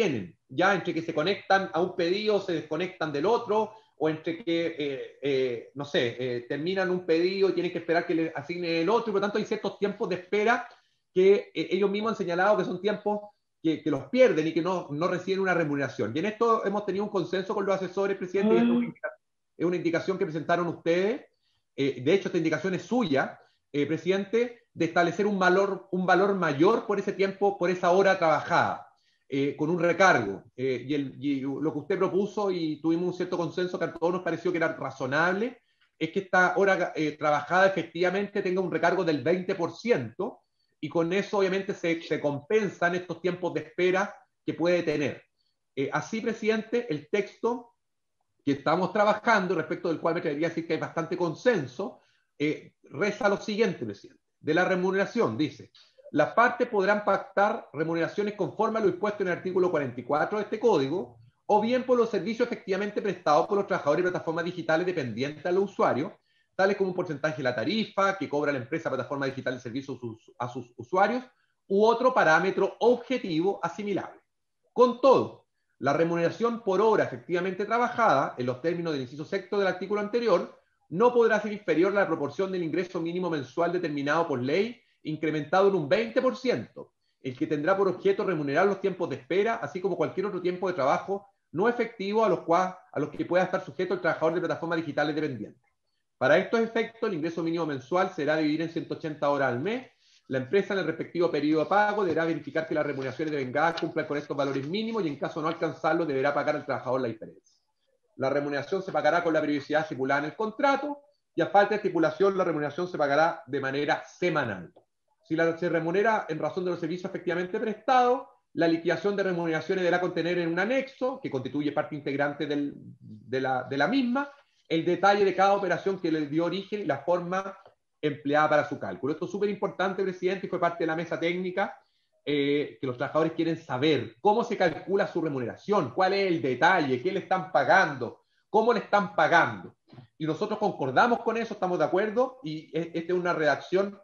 ya entre que se conectan a un pedido, se desconectan del otro, o entre que, eh, eh, no sé, eh, terminan un pedido y tienen que esperar que le asignen el otro, y por lo tanto hay ciertos tiempos de espera que eh, ellos mismos han señalado que son tiempos que, que los pierden y que no, no reciben una remuneración. Y en esto hemos tenido un consenso con los asesores, presidente, y esto es una indicación, es una indicación que presentaron ustedes. Eh, de hecho, esta indicación es suya, eh, presidente, de establecer un valor, un valor mayor por ese tiempo, por esa hora trabajada. Eh, con un recargo, eh, y, el, y lo que usted propuso, y tuvimos un cierto consenso que a todos nos pareció que era razonable, es que esta hora eh, trabajada efectivamente tenga un recargo del veinte por ciento, y con eso obviamente se, se compensan estos tiempos de espera que puede tener. Eh, así, presidente, el texto que estamos trabajando, respecto del cual me atrevería a decir que hay bastante consenso, eh, reza lo siguiente, presidente, de la remuneración, dice: las partes podrán pactar remuneraciones conforme a lo dispuesto en el artículo cuarenta y cuatro de este código, o bien por los servicios efectivamente prestados por los trabajadores de plataformas digitales dependientes a los usuarios, tales como un porcentaje de la tarifa que cobra la empresa plataforma digital de servicios a sus usuarios, u otro parámetro objetivo asimilable. Con todo, la remuneración por hora efectivamente trabajada, en los términos del inciso sexto del artículo anterior, no podrá ser inferior a la proporción del ingreso mínimo mensual determinado por ley, incrementado en un veinte por ciento, el que tendrá por objeto remunerar los tiempos de espera, así como cualquier otro tiempo de trabajo no efectivo a los, cual, a los que pueda estar sujeto el trabajador de plataformas digitales dependientes. Para estos efectos, el ingreso mínimo mensual será dividido en ciento ochenta horas al mes. La empresa, en el respectivo periodo de pago, deberá verificar que las remuneraciones devengadas cumplan con estos valores mínimos, y en caso de no alcanzarlo, deberá pagar al trabajador la diferencia. La remuneración se pagará con la periodicidad estipulada en el contrato, y a falta de estipulación, la remuneración se pagará de manera semanal. Si la, se remunera en razón de los servicios efectivamente prestados, la liquidación de remuneraciones deberá contener en un anexo, que constituye parte integrante del, de, la, de la misma, el detalle de cada operación que le dio origen y la forma empleada para su cálculo. Esto es súper importante, presidente, y fue parte de la mesa técnica, eh, que los trabajadores quieren saber cómo se calcula su remuneración, cuál es el detalle, qué le están pagando, cómo le están pagando. Y nosotros concordamos con eso, estamos de acuerdo, y esta es una redacción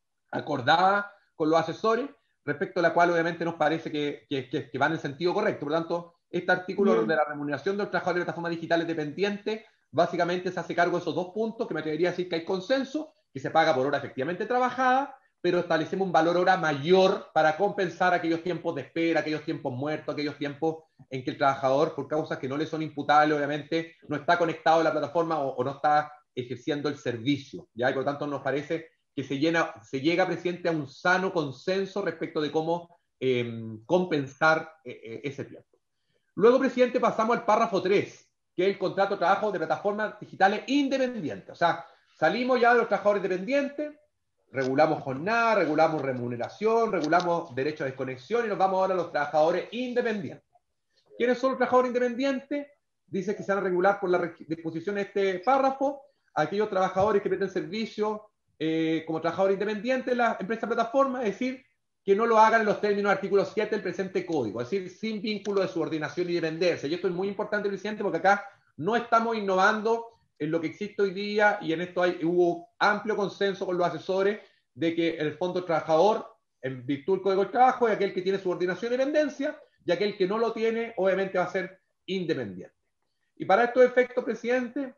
acordada con los asesores, respecto a la cual obviamente nos parece que, que, que, que va en el sentido correcto. Por lo tanto, este artículo Bien. de la remuneración de los trabajadores de plataformas digitales dependientes, básicamente se hace cargo de esos dos puntos, que me atrevería a decir que hay consenso, que se paga por hora efectivamente trabajada, pero establecemos un valor hora mayor para compensar aquellos tiempos de espera, aquellos tiempos muertos, aquellos tiempos en que el trabajador, por causas que no le son imputables, obviamente, no está conectado a la plataforma o, o no está ejerciendo el servicio, ¿ya? Y por lo tanto nos parece que se, llena, se llega, presidente, a un sano consenso respecto de cómo eh, compensar eh, ese tiempo. Luego, presidente, pasamos al párrafo tres, que es el contrato de trabajo de plataformas digitales independientes. O sea, salimos ya de los trabajadores dependientes, regulamos jornada, regulamos remuneración, regulamos derecho a desconexión, y nos vamos ahora a los trabajadores independientes. ¿Quiénes son los trabajadores independientes? Dice que se van a regular por la disposición de este párrafo aquellos trabajadores que prestan servicio Eh, como trabajador independiente en la empresa plataforma, es decir, que no lo hagan en los términos del artículo siete del presente código, es decir, sin vínculo de subordinación y dependencia. Y esto es muy importante, presidente, porque acá no estamos innovando en lo que existe hoy día, y en esto hay, hubo amplio consenso con los asesores de que el fondo trabajador, en virtud del Código del Trabajo, es aquel que tiene subordinación y dependencia, y aquel que no lo tiene, obviamente va a ser independiente. Y para estos efectos, presidente,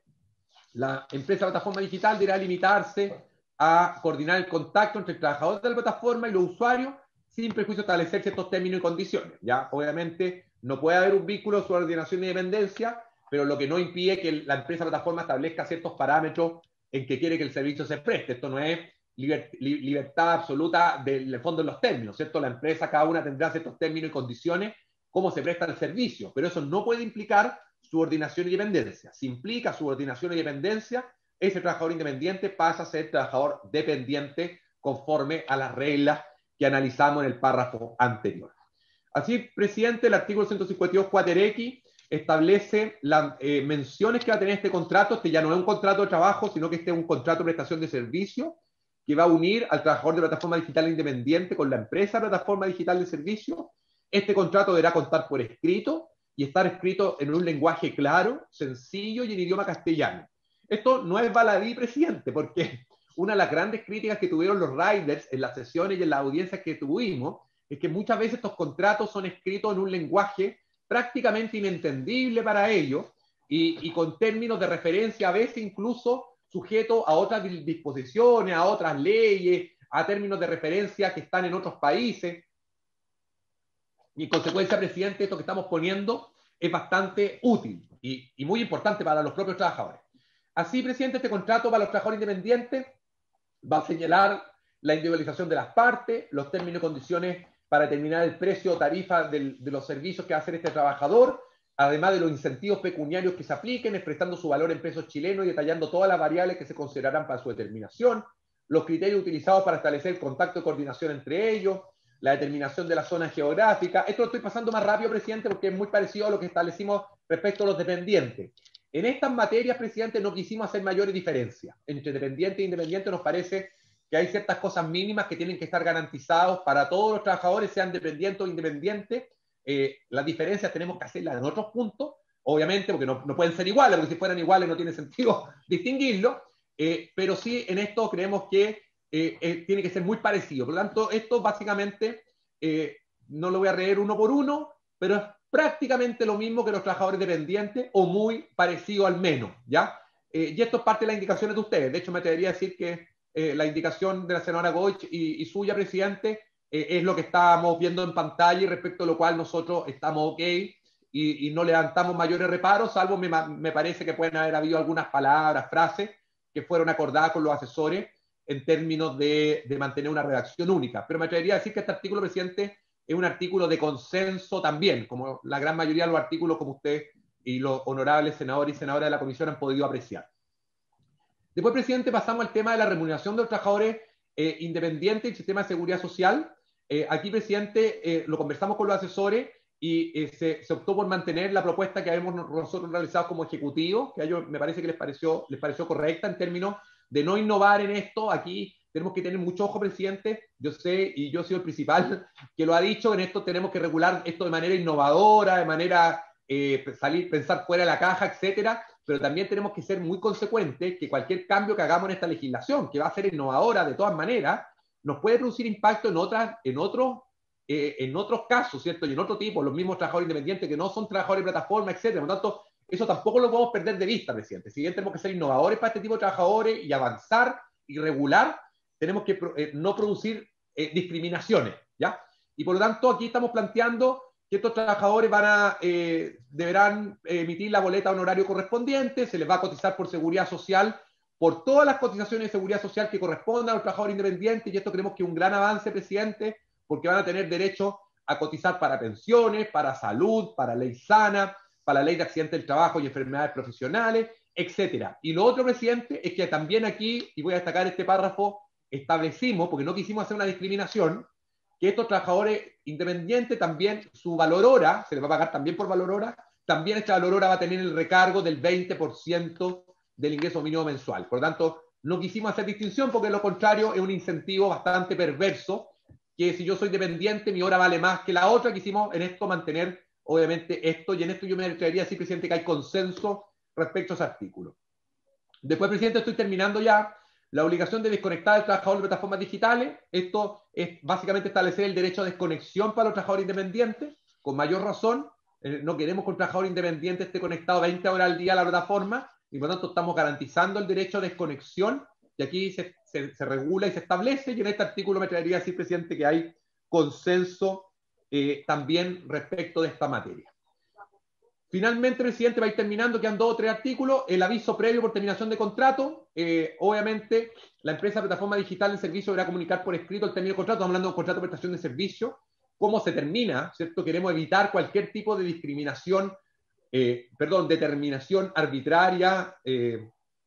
la empresa plataforma digital deberá limitarse a coordinar el contacto entre el trabajador de la plataforma y los usuarios, sin prejuicio de establecer ciertos términos y condiciones. Ya, obviamente, no puede haber un vínculo de subordinación y dependencia, pero lo que no impide que la empresa plataforma establezca ciertos parámetros en que quiere que el servicio se preste. Esto no es liber, li, libertad absoluta del fondo en los términos, ¿cierto? La empresa, cada una tendrá ciertos términos y condiciones, cómo se presta el servicio, pero eso no puede implicar subordinación y dependencia. Si implica subordinación y dependencia, ese trabajador independiente pasa a ser trabajador dependiente conforme a las reglas que analizamos en el párrafo anterior. Así, presidente, el artículo ciento cincuenta y dos cuatro X establece las eh, menciones que va a tener este contrato. Este ya no es un contrato de trabajo, sino que este es un contrato de prestación de servicio que va a unir al trabajador de plataforma digital independiente con la empresa plataforma digital de servicio. Este contrato deberá contar por escrito y estar escrito en un lenguaje claro, sencillo y en idioma castellano. Esto no es baladí, presidente, porque una de las grandes críticas que tuvieron los riders en las sesiones y en las audiencias que tuvimos es que muchas veces estos contratos son escritos en un lenguaje prácticamente inentendible para ellos y, y con términos de referencia a veces incluso sujetos a otras disposiciones, a otras leyes, a términos de referencia que están en otros países. Y en consecuencia, presidente, esto que estamos poniendo es bastante útil y, y muy importante para los propios trabajadores. Así, presidente, este contrato para los trabajadores independientes va a señalar la individualización de las partes, los términos y condiciones para determinar el precio o tarifa del, de los servicios que va a hacer este trabajador, además de los incentivos pecuniarios que se apliquen, expresando su valor en pesos chilenos y detallando todas las variables que se considerarán para su determinación, los criterios utilizados para establecer el contacto de coordinación entre ellos, la determinación de la zona geográfica. Esto lo estoy pasando más rápido, presidente, porque es muy parecido a lo que establecimos respecto a los dependientes. En estas materias, presidente, no quisimos hacer mayores diferencias. Entre dependiente e independiente nos parece que hay ciertas cosas mínimas que tienen que estar garantizados para todos los trabajadores, sean dependientes o independientes. Eh, las diferencias tenemos que hacerlas en otros puntos, obviamente, porque no, no pueden ser iguales, porque si fueran iguales no tiene sentido distinguirlos, eh, pero sí en esto creemos que eh, eh, tiene que ser muy parecido. Por lo tanto, esto básicamente, eh, no lo voy a leer uno por uno, pero es prácticamente lo mismo que los trabajadores dependientes, o muy parecido al menos, ¿ya? Eh, y esto es parte de las indicaciones de ustedes. De hecho, me atrevería a decir que eh, la indicación de la senadora Goich y, y suya, presidente, eh, es lo que estábamos viendo en pantalla y respecto a lo cual nosotros estamos ok y, y no levantamos mayores reparos, salvo me, me parece que pueden haber habido algunas palabras, frases que fueron acordadas con los asesores en términos de, de mantener una redacción única. Pero me atrevería a decir que este artículo, presidente, es un artículo de consenso también, como la gran mayoría de los artículos, como usted y los honorables senadores y senadoras de la comisión han podido apreciar. Después, presidente, pasamos al tema de la remuneración de los trabajadores eh, independientes y el sistema de seguridad social. Eh, aquí, presidente, eh, lo conversamos con los asesores y eh, se, se optó por mantener la propuesta que habíamos nosotros realizado como ejecutivo, que a ellos me parece que les pareció, les pareció correcta en términos de no innovar en esto. Aquí tenemos que tener mucho ojo, presidente. Yo sé, y yo soy el principal que lo ha dicho, en esto tenemos que regular esto de manera innovadora, de manera eh, salir, pensar fuera de la caja, etcétera, pero también tenemos que ser muy consecuentes que cualquier cambio que hagamos en esta legislación, que va a ser innovadora de todas maneras, nos puede producir impacto en, otras, en, otros, eh, en otros casos, ¿cierto? Y en otro tipo, los mismos trabajadores independientes que no son trabajadores de plataforma, etcétera. Por lo tanto, eso tampoco lo podemos perder de vista, presidente. Si bien tenemos que ser innovadores para este tipo de trabajadores y avanzar y regular, tenemos que eh, no producir eh, discriminaciones, ¿ya? Y por lo tanto, aquí estamos planteando que estos trabajadores van a, eh, deberán emitir la boleta honorario correspondiente, se les va a cotizar por seguridad social, por todas las cotizaciones de seguridad social que correspondan a los trabajadores independientes, y esto creemos que es un gran avance, presidente, porque van a tener derecho a cotizar para pensiones, para salud, para ley sana, para la ley de accidentes del trabajo y enfermedades profesionales, etcétera. Y lo otro, presidente, es que también aquí, y voy a destacar este párrafo, establecimos, porque no quisimos hacer una discriminación, que estos trabajadores independientes también, su valor hora, se les va a pagar también por valor hora, también esta valor hora va a tener el recargo del veinte por ciento del ingreso mínimo mensual. Por lo tanto, no quisimos hacer distinción porque lo contrario es un incentivo bastante perverso, que si yo soy dependiente, mi hora vale más que la otra. Quisimos en esto mantener, obviamente, esto, y en esto yo me atrevería a decir, presidente, que hay consenso respecto a ese artículo. Después, presidente, estoy terminando ya. La obligación de desconectar al trabajador de plataformas digitales. Esto es básicamente establecer el derecho a desconexión para los trabajadores independientes, con mayor razón. Eh, no queremos que un trabajador independiente esté conectado veinte horas al día a la plataforma, y por lo tanto estamos garantizando el derecho a desconexión, y aquí se, se, se regula y se establece, y en este artículo me atrevería a decir, presidente, que hay consenso eh, también respecto de esta materia. Finalmente, presidente, va a ir terminando, quedan dos o tres artículos. El aviso previo por terminación de contrato. Eh, obviamente, la empresa plataforma digital del servicio deberá comunicar por escrito el término de contrato. Estamos hablando de un contrato de prestación de servicio. ¿Cómo se termina? ¿Cierto? Queremos evitar cualquier tipo de discriminación, eh, perdón, determinación arbitraria, eh,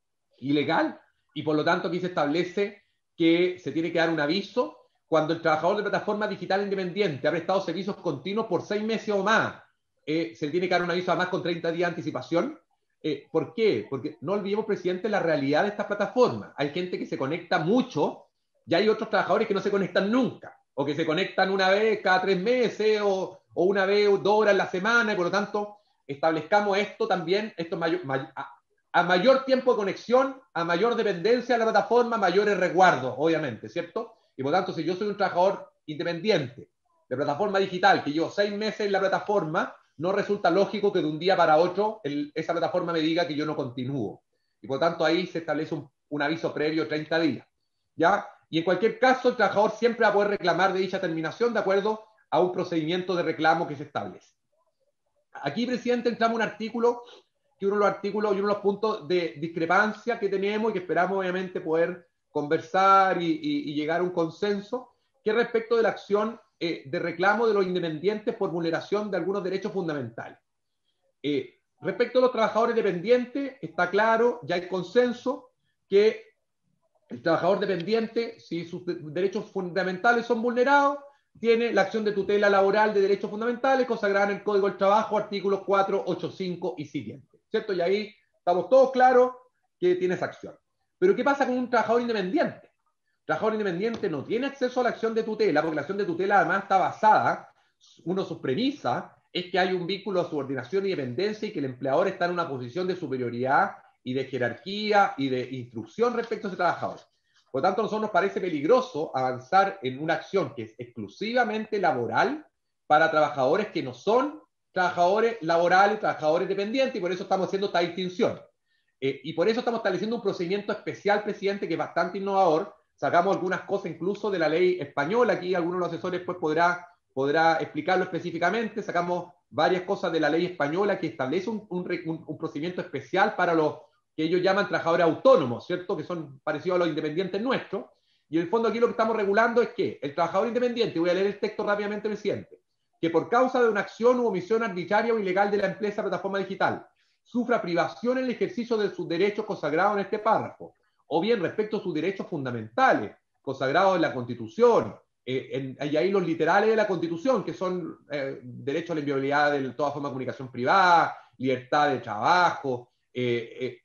ilegal. Y por lo tanto, aquí se establece que se tiene que dar un aviso cuando el trabajador de plataforma digital independiente ha prestado servicios continuos por seis meses o más. Eh, se le tiene que dar un aviso además con treinta días de anticipación. Eh, ¿Por qué? Porque no olvidemos, presidente, la realidad de estas plataformas. Hay gente que se conecta mucho y hay otros trabajadores que no se conectan nunca, o que se conectan una vez cada tres meses o, o una vez o dos horas en la semana, y por lo tanto establezcamos esto también, esto mayor, may, a, a mayor tiempo de conexión, a mayor dependencia de la plataforma, mayores resguardos, obviamente, ¿cierto? Y por lo tanto, si yo soy un trabajador independiente de plataforma digital, que llevo seis meses en la plataforma, no resulta lógico que de un día para otro el, esa plataforma me diga que yo no continúo. Y por tanto ahí se establece un, un aviso previo de treinta días. ¿Ya? Y en cualquier caso, el trabajador siempre va a poder reclamar de dicha terminación de acuerdo a un procedimiento de reclamo que se establece. Aquí, presidente, entramos en un artículo, que uno de los artículos y uno de los puntos de discrepancia que tenemos y que esperamos obviamente poder conversar y, y, y llegar a un consenso, que es respecto de la acción eh, de reclamo de los independientes por vulneración de algunos derechos fundamentales. Eh, respecto a los trabajadores dependientes, está claro, ya hay consenso, que el trabajador dependiente, si sus derechos fundamentales son vulnerados, tiene la acción de tutela laboral de derechos fundamentales consagrada en el Código del Trabajo, artículos cuatro, ocho, cinco y siguientes, ¿cierto? Y ahí estamos todos claros que tiene esa acción. Pero ¿qué pasa con un trabajador independiente? El trabajador independiente no tiene acceso a la acción de tutela, porque la acción de tutela además está basada, uno de sus premisas es que hay un vínculo de subordinación y dependencia y que el empleador está en una posición de superioridad y de jerarquía y de instrucción respecto a ese trabajador. Por lo tanto, a nosotros nos parece peligroso avanzar en una acción que es exclusivamente laboral para trabajadores que no son trabajadores laborales, trabajadores dependientes, y por eso estamos haciendo esta distinción. Eh, y por eso estamos estableciendo un procedimiento especial, presidente, que es bastante innovador. Sacamos algunas cosas incluso de la ley española, aquí algunos de los asesores pues, podrá, podrá explicarlo específicamente. Sacamos varias cosas de la ley española que establece un, un, un, un procedimiento especial para los que ellos llaman trabajadores autónomos, ¿cierto? Que son parecidos a los independientes nuestros. Y en el fondo aquí lo que estamos regulando es que el trabajador independiente, voy a leer el texto rápidamente, presidente, que por causa de una acción u omisión arbitraria o ilegal de la empresa plataforma digital, sufra privación en el ejercicio de sus derechos consagrados en este párrafo, o bien respecto a sus derechos fundamentales, consagrados en la Constitución, eh, en, y ahí los literales de la Constitución, que son eh, derecho a la inviolabilidad de toda forma de comunicación privada, libertad de trabajo, eh, eh,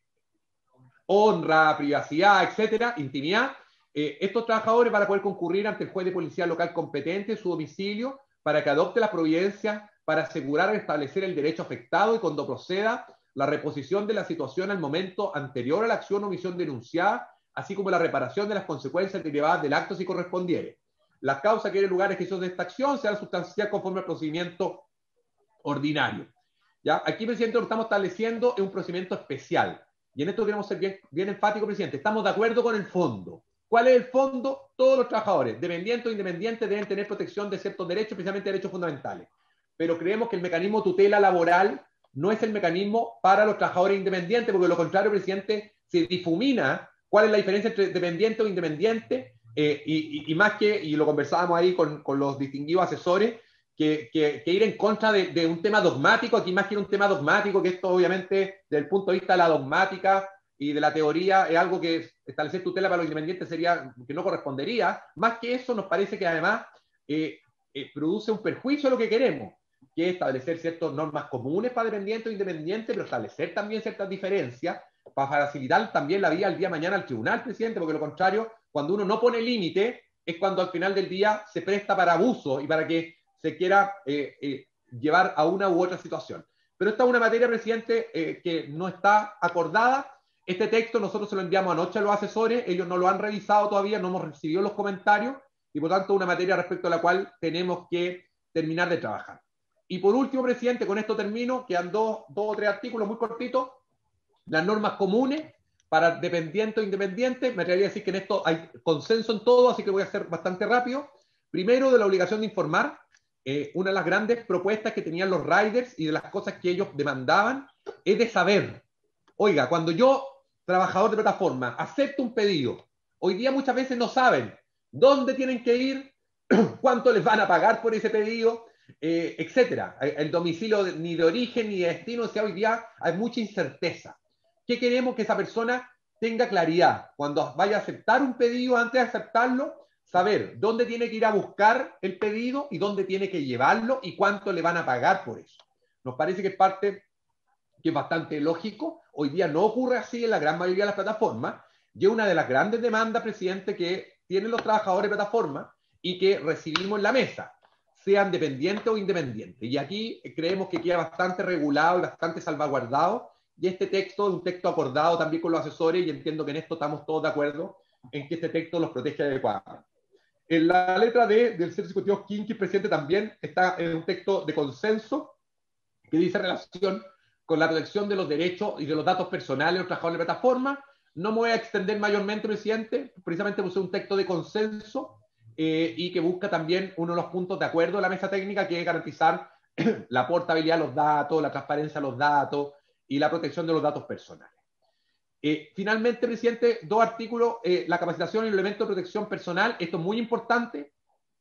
honra, privacidad, etcétera, intimidad, eh, estos trabajadores van a poder concurrir ante el juez de policía local competente en su domicilio para que adopte las providencias para asegurar establecer el derecho afectado y cuando proceda la reposición de la situación al momento anterior a la acción o omisión denunciada, así como la reparación de las consecuencias derivadas del acto si correspondiere. Las causas que den lugar a ejecución de esta acción serán sustancial conforme al procedimiento ordinario. ¿Ya? Aquí, presidente, lo que estamos estableciendo es un procedimiento especial. Y en esto queremos ser bien, bien enfáticos, presidente. Estamos de acuerdo con el fondo. ¿Cuál es el fondo? Todos los trabajadores, dependientes o independientes, deben tener protección de ciertos derechos, especialmente derechos fundamentales. Pero creemos que el mecanismo tutela laboral no es el mecanismo para los trabajadores independientes, porque de lo contrario, presidente, se difumina cuál es la diferencia entre dependiente o independiente, eh, y, y, y más que, y lo conversábamos ahí con, con los distinguidos asesores, Que, que, que ir en contra de, de un tema dogmático, aquí más que un tema dogmático, que esto obviamente desde el punto de vista de la dogmática y de la teoría es algo que establecer tutela para los independientes sería, que no correspondería, más que eso nos parece que además eh, eh, produce un perjuicio a lo que queremos, que es establecer ciertas normas comunes para dependientes o independientes, pero establecer también ciertas diferencias para facilitar también la vía al día de mañana al tribunal, presidente, porque lo contrario, cuando uno no pone límite, es cuando al final del día se presta para abuso y para que se quiera eh, eh, llevar a una u otra situación. Pero esta es una materia, presidente, eh, que no está acordada. Este texto nosotros se lo enviamos anoche a los asesores, ellos no lo han revisado todavía, no hemos recibido los comentarios, y por tanto una materia respecto a la cual tenemos que terminar de trabajar. Y por último, presidente, con esto termino, quedan dos, dos o tres artículos muy cortitos, las normas comunes para dependientes o independientes. Me atrevería a decir que en esto hay consenso en todo, así que voy a ser bastante rápido. Primero, de la obligación de informar. Eh, una de las grandes propuestas que tenían los riders y de las cosas que ellos demandaban es de saber, oiga, cuando yo, trabajador de plataforma, acepto un pedido, hoy día muchas veces no saben dónde tienen que ir, cuánto les van a pagar por ese pedido, eh, etcétera. El domicilio de, ni de origen ni de destino, o sea, hoy día hay mucha incerteza. ¿Qué queremos? Que esa persona tenga claridad. Cuando vaya a aceptar un pedido, antes de aceptarlo, saber dónde tiene que ir a buscar el pedido y dónde tiene que llevarlo y cuánto le van a pagar por eso. Nos parece que es parte que es bastante lógico. Hoy día no ocurre así en la gran mayoría de las plataformas y es una de las grandes demandas, presidente, que tienen los trabajadores de plataforma y que recibimos en la mesa, sean dependientes o independientes. Y aquí creemos que queda bastante regulado y bastante salvaguardado, y este texto es un texto acordado también con los asesores y entiendo que en esto estamos todos de acuerdo en que este texto los protege adecuadamente. En la letra D del ciento cincuenta y dos quinquis, presidente, también está en un texto de consenso que dice relación con la protección de los derechos y de los datos personales de los trabajadores de plataforma. No me voy a extender mayormente, presidente, precisamente puse un texto de consenso eh, y que busca también uno de los puntos de acuerdo de la mesa técnica, que es garantizar la portabilidad de los datos, la transparencia de los datos y la protección de los datos personales. Eh, finalmente, presidente, dos artículos, eh, la capacitación y el elemento de protección personal. Esto es muy importante.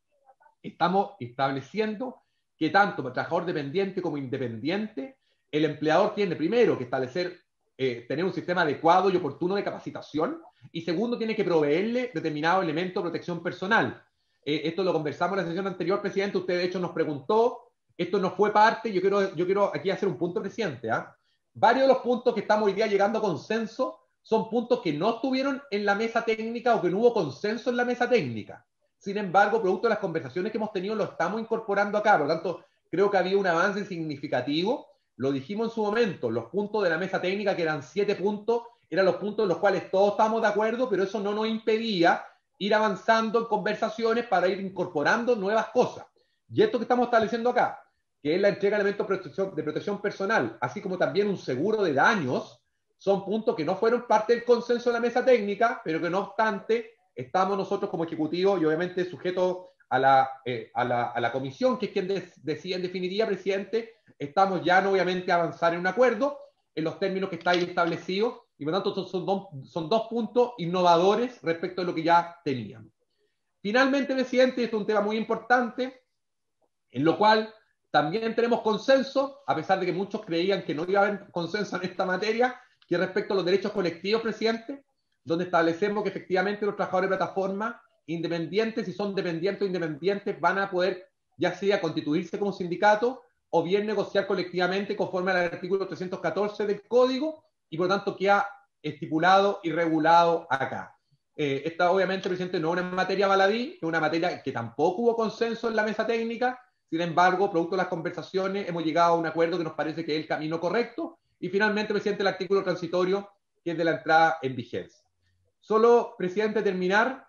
Estamos estableciendo que tanto para trabajador dependiente como independiente, el empleador tiene primero que establecer, eh, tener un sistema adecuado y oportuno de capacitación, y segundo, tiene que proveerle determinado elemento de protección personal. Eh, esto lo conversamos en la sesión anterior, presidente. Usted, de hecho, nos preguntó. Esto no fue parte. Yo quiero, yo quiero aquí hacer un punto, presidente. ¿eh? Varios de los puntos que estamos hoy día llegando a consenso son puntos que no estuvieron en la mesa técnica o que no hubo consenso en la mesa técnica. Sin embargo, producto de las conversaciones que hemos tenido, lo estamos incorporando acá. Por lo tanto, creo que había un avance significativo. Lo dijimos en su momento, los puntos de la mesa técnica, que eran siete puntos, eran los puntos en los cuales todos estábamos de acuerdo, pero eso no nos impedía ir avanzando en conversaciones para ir incorporando nuevas cosas. Y esto que estamos estableciendo acá, que es la entrega de elementos de protección, de protección personal, así como también un seguro de daños, son puntos que no fueron parte del consenso de la mesa técnica, pero que no obstante estamos nosotros como ejecutivo y obviamente sujetos a la, eh, a la, a la comisión, que es quien de, decide en definitiva, presidente. Estamos ya no obviamente a avanzar en un acuerdo en los términos que está ahí establecidos, y por lo tanto son, son, dos, son dos puntos innovadores respecto a lo que ya teníamos. Finalmente, presidente, esto es un tema muy importante, en lo cual también tenemos consenso, a pesar de que muchos creían que no iba a haber consenso en esta materia, que respecto a los derechos colectivos, presidente, donde establecemos que efectivamente los trabajadores de plataforma, independientes, si son dependientes o independientes, van a poder ya sea constituirse como sindicato o bien negociar colectivamente conforme al artículo trescientos catorce del Código, y por lo tanto queda estipulado y regulado acá. Eh, esta obviamente, presidente, no es una materia baladí, es una materia que tampoco hubo consenso en la mesa técnica. Sin embargo, producto de las conversaciones, hemos llegado a un acuerdo que nos parece que es el camino correcto. Y finalmente, presidente, el artículo transitorio, que es de la entrada en vigencia. Solo, presidente, terminar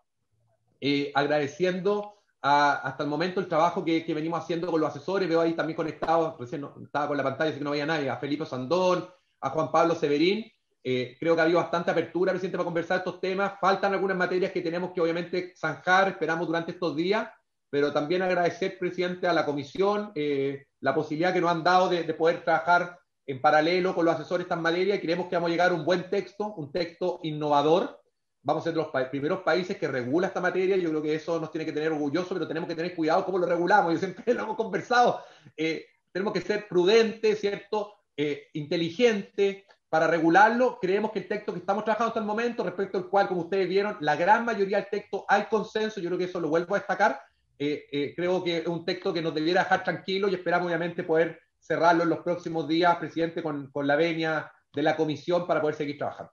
eh, agradeciendo a, hasta el momento el trabajo que, que venimos haciendo con los asesores. Veo ahí también conectado, recién no, estaba con la pantalla, así que no había nadie, a Felipe Sandón, a Juan Pablo Severín. Eh, creo que ha habido bastante apertura, presidente, para conversar estos temas. Faltan algunas materias que tenemos que obviamente zanjar, esperamos durante estos días, pero también agradecer, presidente, a la comisión eh, la posibilidad que nos han dado de, de poder trabajar en paralelo con los asesores estas materias, y creemos que vamos a llegar a un buen texto, un texto innovador. Vamos a ser los pa primeros países que regula esta materia. Yo creo que eso nos tiene que tener orgullosos, pero tenemos que tener cuidado cómo lo regulamos. Yo siempre lo hemos conversado. Eh, tenemos que ser prudentes, ¿cierto? Eh, inteligentes para regularlo. Creemos que el texto que estamos trabajando hasta el momento, respecto al cual, como ustedes vieron, la gran mayoría del texto hay consenso. Yo creo que eso lo vuelvo a destacar. Eh, eh, creo que es un texto que nos debiera dejar tranquilos, y esperamos obviamente poder cerrarlo en los próximos días, presidente, con, con la venia de la comisión para poder seguir trabajando.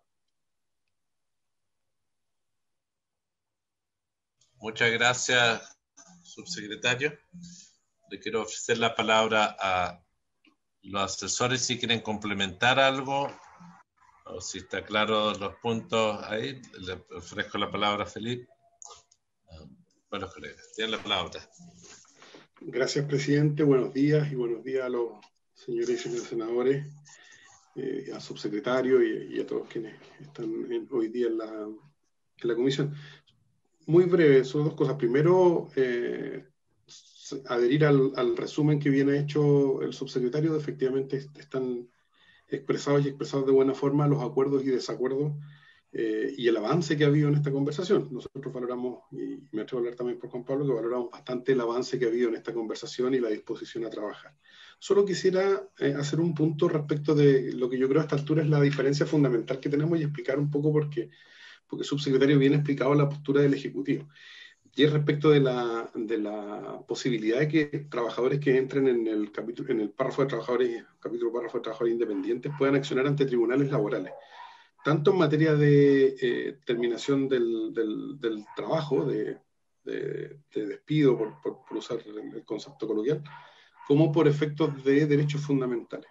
Muchas gracias, subsecretario. Le quiero ofrecer la palabra a los asesores si quieren complementar algo, o si está claro los puntos ahí. Le ofrezco la palabra a Felipe. Bueno, colegas, tienen la palabra. Gracias, presidente. Buenos días, y buenos días a los señores y señores senadores, eh, al subsecretario y, y a todos quienes están en, hoy día en la, en la comisión. Muy breve, son dos cosas. Primero, eh, adherir al, al resumen que viene hecho el subsecretario. Efectivamente están expresados y expresados de buena forma los acuerdos y desacuerdos eh, y el avance que ha habido en esta conversación. Nosotros valoramos, y me atrevo a hablar también por Juan Pablo, que valoramos bastante el avance que ha habido en esta conversación y la disposición a trabajar. Solo quisiera eh, hacer un punto respecto de lo que yo creo a esta altura es la diferencia fundamental que tenemos, y explicar un poco por qué. Porque el subsecretario bien explicado la postura del Ejecutivo, y es respecto de la, de la posibilidad de que trabajadores que entren en el capítulo, en el párrafo de trabajadores, capítulo párrafo de trabajadores independientes, puedan accionar ante tribunales laborales, tanto en materia de eh, terminación del, del, del trabajo, de, de, de despido, por, por, por usar el, el concepto coloquial, como por efectos de derechos fundamentales.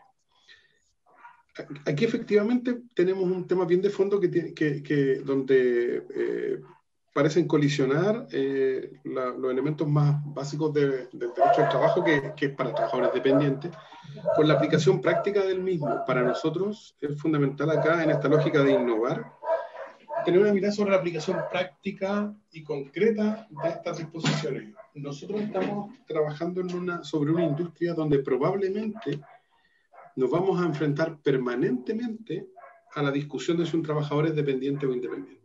Aquí efectivamente tenemos un tema bien de fondo que tiene, que, que, donde eh, parecen colisionar eh, la, los elementos más básicos de, del derecho al trabajo, que, que es para trabajadores dependientes, con la aplicación práctica del mismo. Para nosotros es fundamental acá, en esta lógica de innovar, tener una mirada sobre la aplicación práctica y concreta de estas disposiciones. Nosotros estamos trabajando en una, sobre una industria donde probablemente nos vamos a enfrentar permanentemente a la discusión de si un trabajador es dependiente o independiente.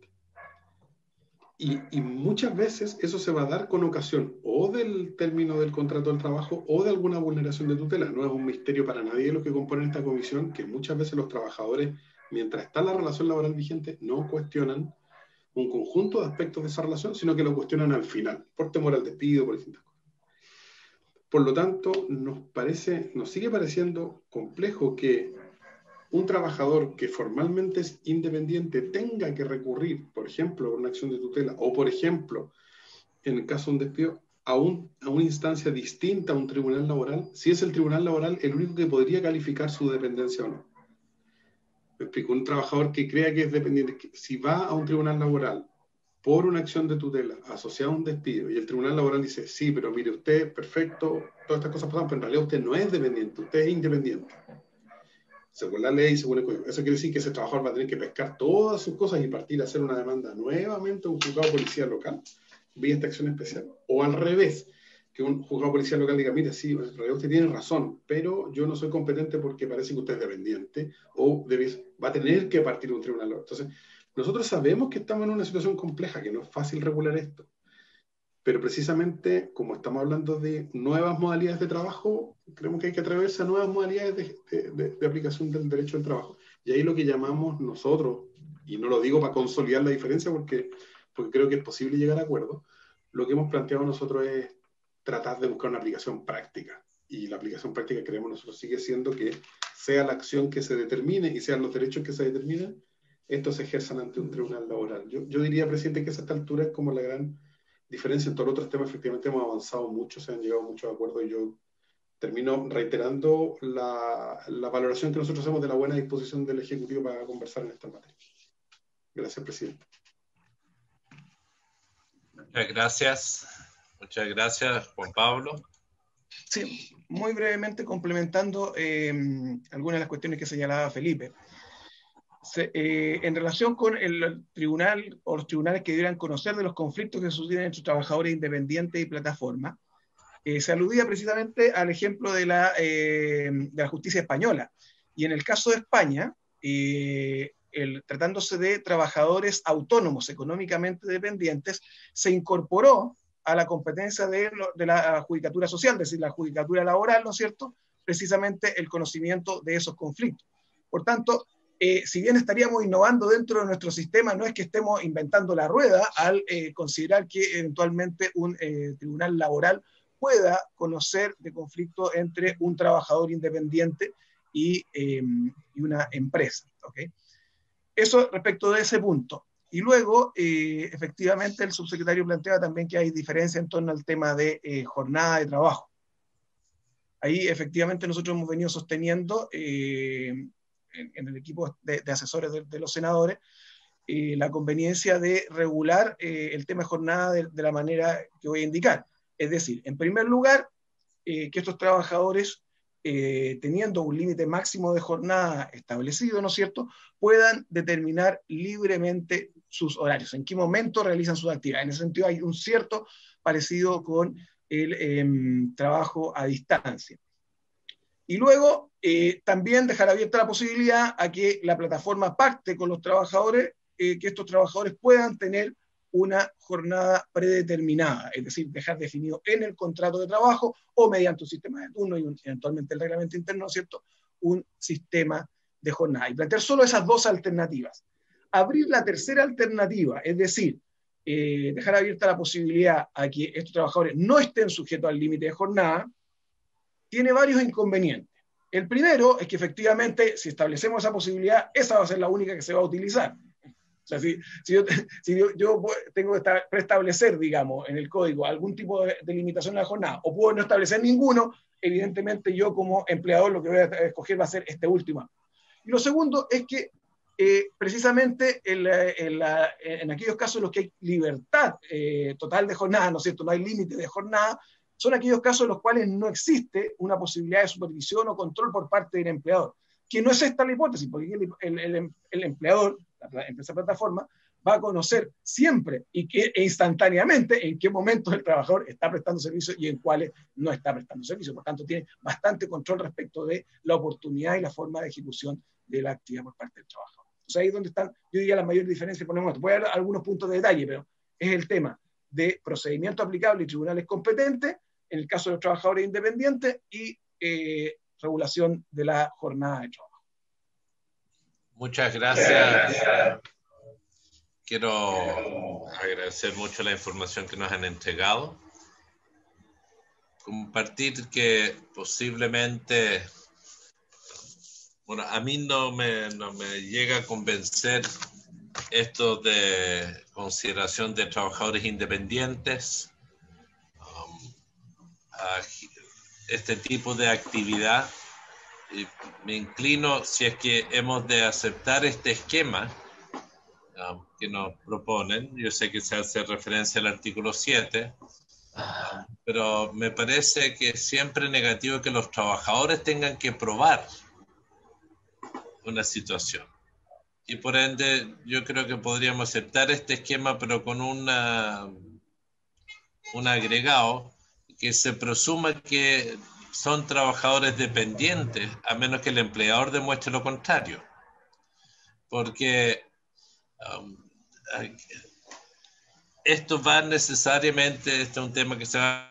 Y, y muchas veces eso se va a dar con ocasión o del término del contrato del trabajo o de alguna vulneración de tutela. No es un misterio para nadie de los que componen esta comisión que muchas veces los trabajadores, mientras está la relación laboral vigente, no cuestionan un conjunto de aspectos de esa relación, sino que lo cuestionan al final, por temor al despido, por distintas cosas. Por lo tanto, nos parece, nos sigue pareciendo complejo que un trabajador que formalmente es independiente tenga que recurrir, por ejemplo, a una acción de tutela, o por ejemplo, en el caso de un despido, a, un, a una instancia distinta a un tribunal laboral, si es el tribunal laboral el único que podría calificar su dependencia o no. Me explico, un trabajador que crea que es dependiente, que si va a un tribunal laboral por una acción de tutela asociada a un despido, y el tribunal laboral dice, sí, pero mire usted, perfecto, todas estas cosas pasan, pero en realidad usted no es dependiente, usted es independiente. Según la ley, según el código. Eso quiere decir que ese trabajador va a tener que pescar todas sus cosas y partir a hacer una demanda nuevamente a un juzgado de policía local, vía esta acción especial. O al revés, que un juzgado de policía local diga, mire, sí, en realidad usted tiene razón, pero yo no soy competente porque parece que usted es dependiente, o debe, va a tener que partir a un tribunal local. Entonces, nosotros sabemos que estamos en una situación compleja, que no es fácil regular esto. Pero precisamente, como estamos hablando de nuevas modalidades de trabajo, creemos que hay que atreverse a nuevas modalidades de, de, de, de aplicación del derecho al trabajo. Y ahí lo que llamamos nosotros, y no lo digo para consolidar la diferencia, porque, porque creo que es posible llegar a acuerdos, lo que hemos planteado nosotros es tratar de buscar una aplicación práctica. Y la aplicación práctica, creemos nosotros, sigue siendo que sea la acción que se determine y sean los derechos que se determinen, estos se ejerzan ante un tribunal laboral. Yo, yo diría, presidente, que a esta altura es como la gran diferencia. En todos los otros temas efectivamente hemos avanzado mucho, se han llegado a muchos acuerdos, y yo termino reiterando la, la valoración que nosotros hacemos de la buena disposición del Ejecutivo para conversar en esta materia. Gracias, presidente. Muchas gracias. Muchas gracias, Juan Pablo. Sí, muy brevemente complementando eh, algunas de las cuestiones que señalaba Felipe. Se, eh, en relación con el tribunal o los tribunales que debieran conocer de los conflictos que suceden entre trabajadores independientes y plataforma, eh, se aludía precisamente al ejemplo de la, eh, de la justicia española. Y en el caso de España, eh, el, tratándose de trabajadores autónomos económicamente dependientes, se incorporó a la competencia de, de la judicatura social, es decir, la judicatura laboral, ¿no es cierto?, precisamente el conocimiento de esos conflictos. Por tanto, Eh, si bien estaríamos innovando dentro de nuestro sistema, no es que estemos inventando la rueda al eh, considerar que eventualmente un eh, tribunal laboral pueda conocer de conflicto entre un trabajador independiente y, eh, y una empresa. ¿Okay? Eso respecto de ese punto. Y luego, eh, efectivamente, el subsecretario plantea también que hay diferencia en torno al tema de eh, jornada de trabajo. Ahí, efectivamente, nosotros hemos venido sosteniendo eh, En, en el equipo de, de asesores de, de los senadores, eh, la conveniencia de regular eh, el tema de jornada de, de la manera que voy a indicar. Es decir, en primer lugar, eh, que estos trabajadores, eh, teniendo un límite máximo de jornada establecido, ¿no es cierto?, puedan determinar libremente sus horarios, en qué momento realizan sus actividades. En ese sentido hay un cierto parecido con el eh, trabajo a distancia. Y luego, eh, también dejar abierta la posibilidad a que la plataforma pacte con los trabajadores, eh, que estos trabajadores puedan tener una jornada predeterminada, es decir, dejar definido en el contrato de trabajo o mediante un sistema de turno y un, eventualmente el reglamento interno, ¿no es cierto?, un sistema de jornada. Y plantear solo esas dos alternativas. Abrir la tercera alternativa, es decir, eh, dejar abierta la posibilidad a que estos trabajadores no estén sujetos al límite de jornada, tiene varios inconvenientes. El primero es que efectivamente, si establecemos esa posibilidad, esa va a ser la única que se va a utilizar. O sea, si, si, yo, si yo, yo tengo que preestablecer, digamos, en el código algún tipo de, de limitación en la jornada, o puedo no establecer ninguno, evidentemente yo como empleador lo que voy a escoger va a ser este último. Y lo segundo es que eh, precisamente en, en, la, en aquellos casos en los que hay libertad eh, total de jornada, ¿no es cierto?, no hay límite de jornada, son aquellos casos en los cuales no existe una posibilidad de supervisión o control por parte del empleador, que no es esta la hipótesis, porque el, el, el, el empleador, la empresa plataforma, va a conocer siempre y que, e instantáneamente en qué momentos el trabajador está prestando servicio y en cuáles no está prestando servicio. Por tanto, tiene bastante control respecto de la oportunidad y la forma de ejecución de la actividad por parte del trabajador. O sea, ahí es donde están, yo diría, las mayores diferencias por el momento. Voy a dar algunos puntos de detalle, pero es el tema de procedimiento aplicable y tribunales competentes, en el caso de los trabajadores independientes, y eh, regulación de la jornada de trabajo. Muchas gracias. Quiero agradecer mucho la información que nos han entregado. Compartir que posiblemente, bueno, a mí no me, no me llega a convencer esto de consideración de trabajadores independientes, um, a este tipo de actividad. Y me inclino, si es que hemos de aceptar este esquema um, que nos proponen. Yo sé que se hace referencia al artículo siete, um, pero me parece que es siempre negativo que los trabajadores tengan que probar una situación. Y por ende, yo creo que podríamos aceptar este esquema, pero con una, un agregado que se presuma que son trabajadores dependientes, a menos que el empleador demuestre lo contrario. Porque um, esto va necesariamente, este es un tema que se va,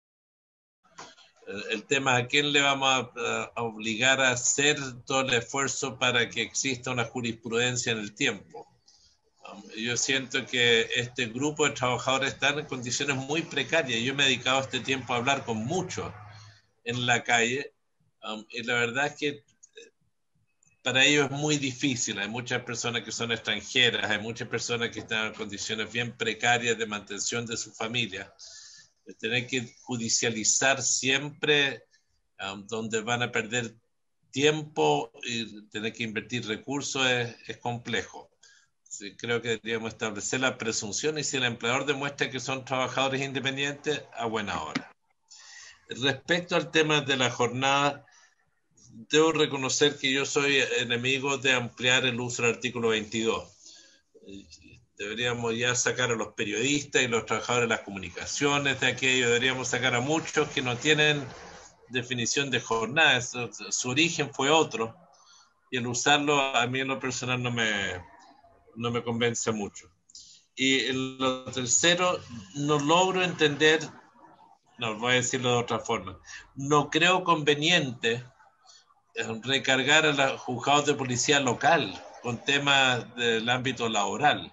el tema a quién le vamos a, a obligar a hacer todo el esfuerzo para que exista una jurisprudencia en el tiempo. Um, yo siento que este grupo de trabajadores están en condiciones muy precarias. Yo me he dedicado este tiempo a hablar con muchos en la calle, um, y la verdad es que para ellos es muy difícil. Hay muchas personas que son extranjeras, hay muchas personas que están en condiciones bien precarias de mantención de su familia. Tener que judicializar siempre, um, donde van a perder tiempo y tener que invertir recursos es, es complejo. Sí, creo que deberíamos establecer la presunción, y si el empleador demuestra que son trabajadores independientes, a buena hora. Respecto al tema de la jornada, debo reconocer que yo soy enemigo de ampliar el uso del artículo veintidós. Deberíamos ya sacar a los periodistas y los trabajadores de las comunicaciones de aquello. Deberíamos sacar a muchos que no tienen definición de jornada. Su, su origen fue otro. Y el usarlo a mí en lo personal no me, no me convence mucho. Y lo tercero, no logro entender, no, voy a decirlo de otra forma, no creo conveniente recargar a los juzgados de policía local con temas del ámbito laboral.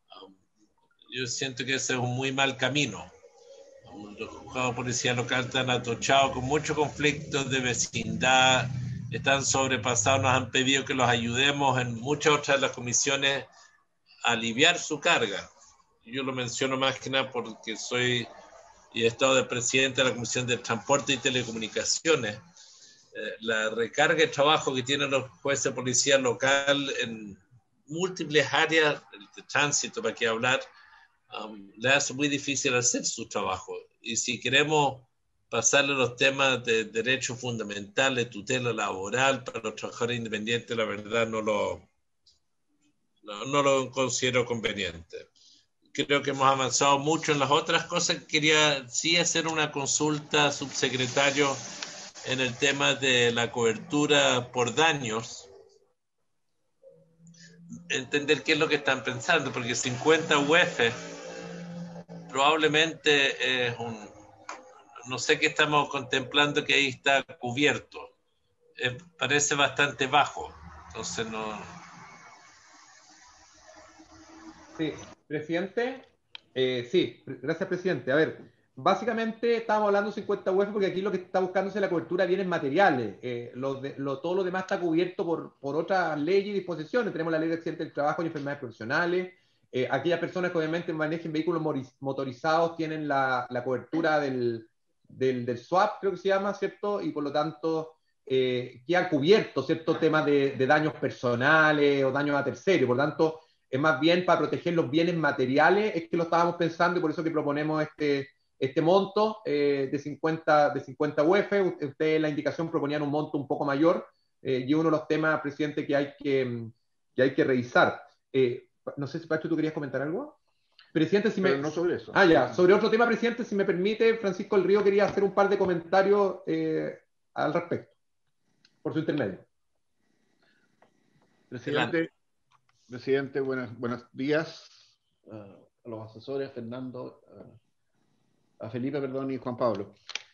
Yo siento que ese es un muy mal camino. Los juzgados de policía local están atochados con muchos conflictos de vecindad, están sobrepasados, nos han pedido que los ayudemos en muchas otras de las comisiones a aliviar su carga. Yo lo menciono más que nada porque soy y he estado de presidente de la Comisión de Transporte y Telecomunicaciones. Eh, la recarga de trabajo que tienen los jueces de policía local en múltiples áreas de tránsito, para qué hablar, um, le hace muy difícil hacer su trabajo. Y si queremos pasarle los temas de derechos fundamentales, tutela laboral para los trabajadores independientes, la verdad no lo, no, no lo considero conveniente. Creo que hemos avanzado mucho en las otras cosas. Quería sí hacer una consulta, subsecretario, en el tema de la cobertura por daños. Entender qué es lo que están pensando, porque cincuenta U F probablemente es un... No sé qué estamos contemplando que ahí está cubierto. Eh, parece bastante bajo. Entonces no... Sí, presidente. Eh, sí, gracias, presidente. A ver, básicamente estábamos hablando de cincuenta U F porque aquí lo que está buscándose la cobertura de bienes materiales. Eh, lo de, lo, todo lo demás está cubierto por, por otras leyes y disposiciones. Tenemos la ley de accidentes del trabajo y enfermedades profesionales. Eh, aquellas personas que obviamente manejen vehículos motorizados tienen la, la cobertura del, del, del swap, creo que se llama, ¿cierto? Y por lo tanto eh, queda cubierto ciertos temas de, de daños personales o daños a terceros, por lo tanto, es más bien para proteger los bienes materiales, es que lo estábamos pensando y por eso que proponemos este, este monto eh, de cincuenta, de cincuenta U F. Ustedes en la indicación proponían un monto un poco mayor, eh, y uno de los temas, presidente, que hay que, que, hay que revisar. Eh, no sé si, Pacho, tú querías comentar algo. Presidente, si me... Pero no sobre eso. Ah, ya, sobre otro tema, presidente, si me permite, Francisco del Río quería hacer un par de comentarios eh, al respecto, por su intermedio. Presidente, presidente buenas, buenos días uh, a los asesores, a Fernando, uh, a Felipe, perdón, y Juan Pablo.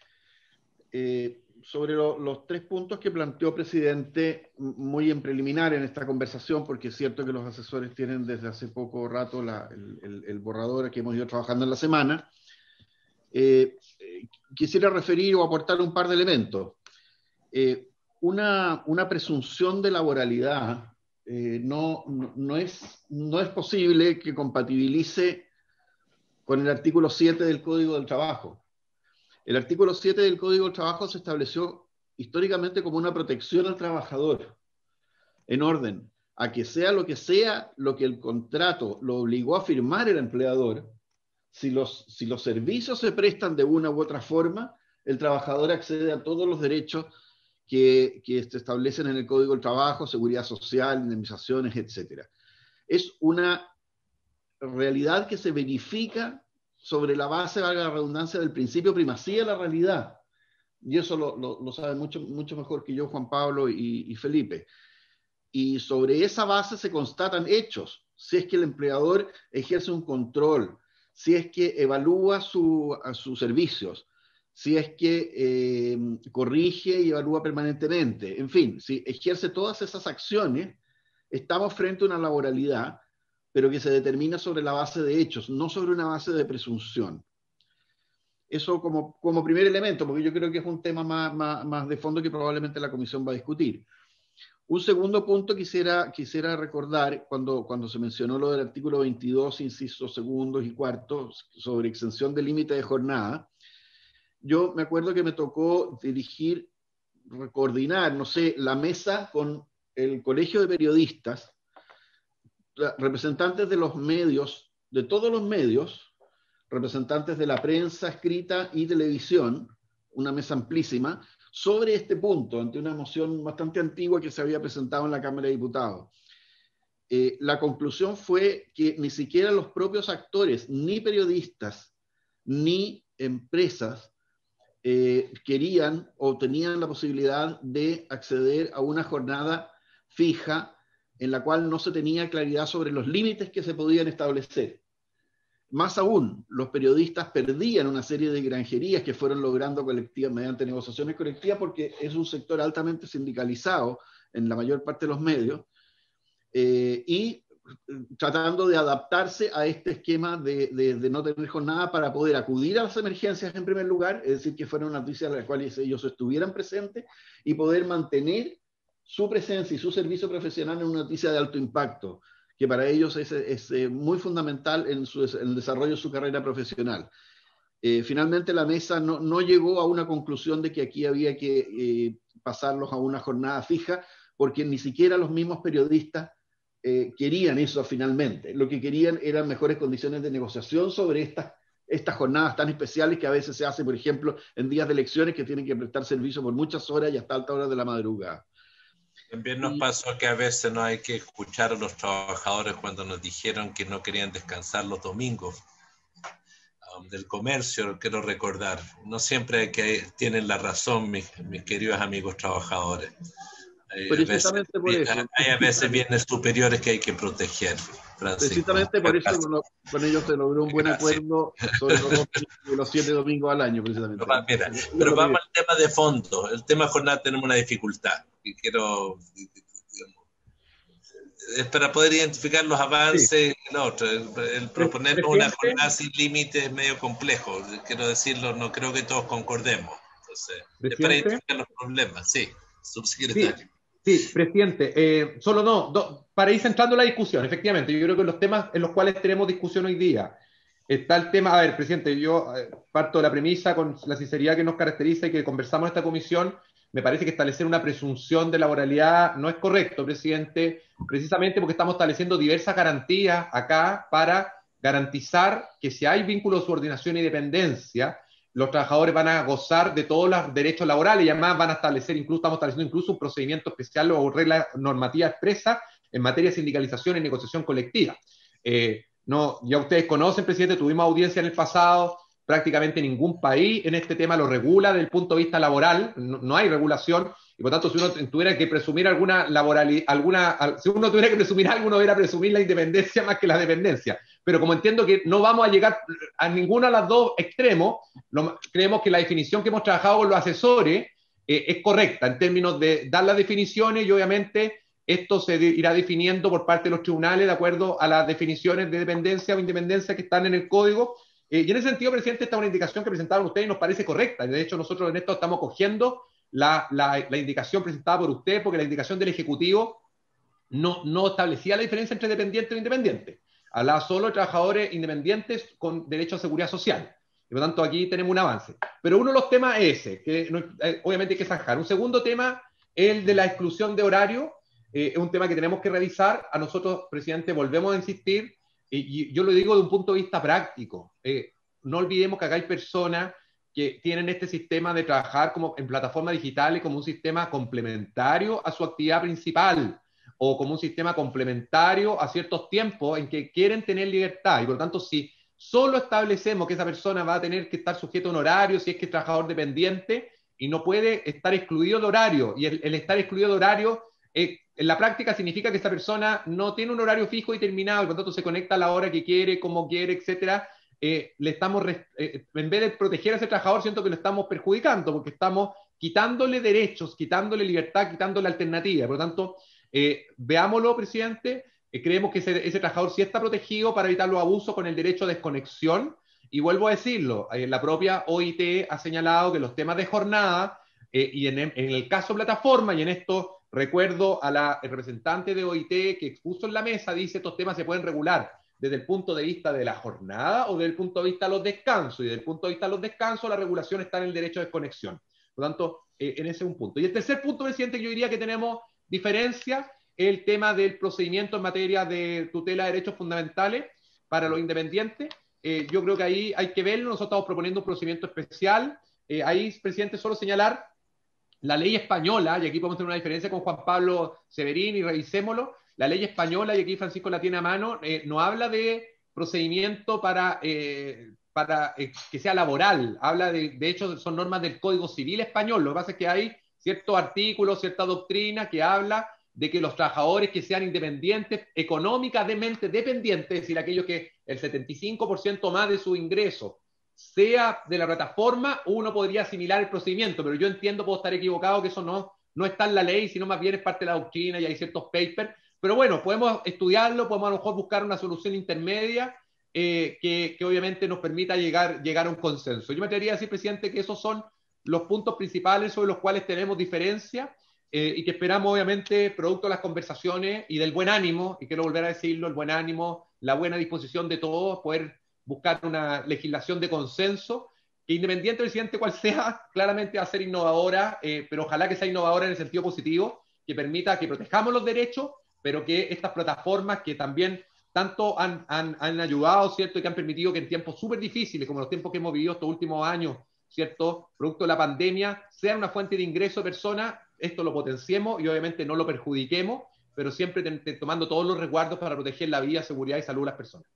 Eh, sobre lo, los tres puntos que planteó presidente, muy en preliminar en esta conversación, porque es cierto que los asesores tienen desde hace poco rato la, el, el, el borrador que hemos ido trabajando en la semana, eh, eh, quisiera referir o aportar un par de elementos. Eh, una, una presunción de laboralidad eh, no, no, no, es, no es posible que compatibilice con el artículo siete del Código del Trabajo. El artículo siete del Código del Trabajo se estableció históricamente como una protección al trabajador, en orden a que sea lo que sea lo que el contrato lo obligó a firmar el empleador, si los, si los servicios se prestan de una u otra forma, el trabajador accede a todos los derechos que, que se establecen en el Código del Trabajo, seguridad social, indemnizaciones, etcétera. Es una realidad que se verifica sobre la base, valga la redundancia, del principio primacía de la realidad. Y eso lo, lo, lo sabe mucho, mucho mejor que yo, Juan Pablo y, y Felipe. Y sobre esa base se constatan hechos. Si es que el empleador ejerce un control, si es que evalúa su, a sus servicios, si es que eh, corrige y evalúa permanentemente. En fin, si ejerce todas esas acciones, estamos frente a una laboralidad, pero que se determina sobre la base de hechos, no sobre una base de presunción. Eso como, como primer elemento, porque yo creo que es un tema más, más, más de fondo que probablemente la comisión va a discutir. Un segundo punto quisiera, quisiera recordar, cuando, cuando se mencionó lo del artículo veintidós, incisos segundos y cuartos, sobre exención del límite de jornada, yo me acuerdo que me tocó dirigir, coordinar, no sé, la mesa con el Colegio de Periodistas, representantes de los medios, de todos los medios, representantes de la prensa escrita y televisión, una mesa amplísima, sobre este punto, ante una moción bastante antigua que se había presentado en la Cámara de Diputados. Eh, la conclusión fue que ni siquiera los propios actores, ni periodistas, ni empresas, eh, querían o tenían la posibilidad de acceder a una jornada fija en la cual no se tenía claridad sobre los límites que se podían establecer. Más aún, los periodistas perdían una serie de granjerías que fueron logrando colectivas mediante negociaciones colectivas, porque es un sector altamente sindicalizado en la mayor parte de los medios, eh, y tratando de adaptarse a este esquema de, de, de no tener jornada para poder acudir a las emergencias en primer lugar, es decir, que fuera una noticia en la cual ellos estuvieran presentes, y poder mantener su presencia y su servicio profesional en una noticia de alto impacto, que para ellos es, es, es muy fundamental en, su, en el desarrollo de su carrera profesional. Eh, finalmente la mesa no, no llegó a una conclusión de que aquí había que eh, pasarlos a una jornada fija, porque ni siquiera los mismos periodistas eh, querían eso finalmente. Lo que querían eran mejores condiciones de negociación sobre estas, estas jornadas tan especiales que a veces se hace, por ejemplo, en días de elecciones, que tienen que prestar servicio por muchas horas y hasta altas horas de la madrugada. También nos pasó que a veces no hay que escuchar a los trabajadores cuando nos dijeron que no querían descansar los domingos. Um, del comercio, quiero recordar. No siempre que tienen la razón, mis, mis queridos amigos trabajadores. Hay, Precisamente a veces, por eso. Hay a veces bienes superiores que hay que proteger, Francisco. Precisamente por eso con, con ellos se logró un buen acuerdo sobre los, los siete domingos al año, precisamente. Pero, mira, pero vamos al tema de fondo. El tema jornada tenemos una dificultad. Y quiero, digamos, es para poder identificar los avances, sí. el otro, el, el proponernos una jornada sin límites es medio complejo, quiero decirlo, no creo que todos concordemos. Entonces, es para identificar los problemas, sí, subsecretario. Sí, sí presidente, eh, solo no, do, para ir centrando la discusión, efectivamente, yo creo que los temas en los cuales tenemos discusión hoy día, está el tema, a ver, presidente, yo eh, parto de la premisa con la sinceridad que nos caracteriza y que conversamos en esta comisión, me parece que establecer una presunción de laboralidad no es correcto, presidente, precisamente porque estamos estableciendo diversas garantías acá para garantizar que si hay vínculo de subordinación y dependencia, los trabajadores van a gozar de todos los derechos laborales y además van a establecer, incluso estamos estableciendo incluso un procedimiento especial o regla normativa expresa en materia de sindicalización y negociación colectiva. Eh, no, ya ustedes conocen, presidente, tuvimos audiencia en el pasado, prácticamente ningún país en este tema lo regula desde el punto de vista laboral, no, no hay regulación, y por tanto si uno tuviera que presumir alguna laboralidad, alguna, si uno tuviera que presumir algo, uno debería presumir la independencia más que la dependencia. Pero como entiendo que no vamos a llegar a ninguno de los dos extremos, lo, creemos que la definición que hemos trabajado con los asesores eh, es correcta en términos de dar las definiciones y obviamente esto se de, irá definiendo por parte de los tribunales de acuerdo a las definiciones de dependencia o independencia que están en el código. Eh, y en ese sentido, presidente, esta es una indicación que presentaron ustedes y nos parece correcta. De hecho, nosotros en esto estamos cogiendo la, la, la indicación presentada por usted, porque la indicación del Ejecutivo no, no establecía la diferencia entre dependiente e independiente. Hablaba solo de trabajadores independientes con derecho a seguridad social. Y por lo tanto, aquí tenemos un avance. Pero uno de los temas es ese, que no, eh, obviamente hay que zanjar. Un segundo tema es el de la exclusión de horario. Eh, es un tema que tenemos que revisar. A nosotros, presidente, volvemos a insistir. Y yo lo digo de un punto de vista práctico. Eh, no olvidemos que acá hay personas que tienen este sistema de trabajar como en plataformas digitales como un sistema complementario a su actividad principal o como un sistema complementario a ciertos tiempos en que quieren tener libertad. Y por lo tanto, si solo establecemos que esa persona va a tener que estar sujeto a un horario, si es que es trabajador dependiente, y no puede estar excluido de horario, y el, el estar excluido de horario eh, en la práctica significa que esta persona no tiene un horario fijo y terminado, y por lo tanto se conecta a la hora que quiere, como quiere, etcétera. Eh, le estamos, eh, en vez de proteger a ese trabajador, siento que lo estamos perjudicando, porque estamos quitándole derechos, quitándole libertad, quitándole alternativa. Por lo tanto, eh, veámoslo, presidente, eh, creemos que ese, ese trabajador sí está protegido para evitar los abusos con el derecho a desconexión, y vuelvo a decirlo, eh, la propia O I T ha señalado que los temas de jornada, eh, y en, en el caso plataforma, y en esto recuerdo a la representante de O I T que expuso en la mesa, dice estos temas se pueden regular desde el punto de vista de la jornada o desde el punto de vista de los descansos. Y desde el punto de vista de los descansos, la regulación está en el derecho de desconexión. Por lo tanto, eh, en ese es un punto. Y el tercer punto, presidente, que yo diría que tenemos diferencia, es el tema del procedimiento en materia de tutela de derechos fundamentales para los independientes. Eh, yo creo que ahí hay que verlo. Nosotros estamos proponiendo un procedimiento especial. Eh, ahí, presidente, solo señalar la ley española, y aquí podemos tener una diferencia con Juan Pablo Severín y revisémoslo, la ley española, y aquí Francisco la tiene a mano, eh, no habla de procedimiento para, eh, para eh, que sea laboral, habla de, de hecho son normas del Código Civil español. Lo que pasa es que hay ciertos artículos, cierta doctrina que habla de que los trabajadores que sean independientes, económicamente dependientes, es decir, aquellos que el setenta y cinco por ciento más de su ingreso sea de la plataforma, uno podría asimilar el procedimiento, pero yo entiendo, puedo estar equivocado, que eso no, no está en la ley, sino más bien es parte de la doctrina y hay ciertos papers, pero bueno, podemos estudiarlo, podemos a lo mejor buscar una solución intermedia eh, que, que obviamente nos permita llegar, llegar a un consenso. Yo me atrevería a decir, presidente, que esos son los puntos principales sobre los cuales tenemos diferencia eh, y que esperamos, obviamente, producto de las conversaciones y del buen ánimo, y quiero volver a decirlo, el buen ánimo, la buena disposición de todos, poder buscar una legislación de consenso, que independiente, presidente, cual sea, claramente va a ser innovadora, eh, pero ojalá que sea innovadora en el sentido positivo, que permita que protejamos los derechos, pero que estas plataformas que también tanto han, han, han ayudado, ¿cierto?, y que han permitido que en tiempos súper difíciles, como los tiempos que hemos vivido estos últimos años, ¿cierto?, producto de la pandemia, sean una fuente de ingreso de personas, esto lo potenciemos y obviamente no lo perjudiquemos, pero siempre te, te, tomando todos los resguardos para proteger la vida, seguridad y salud de las personas.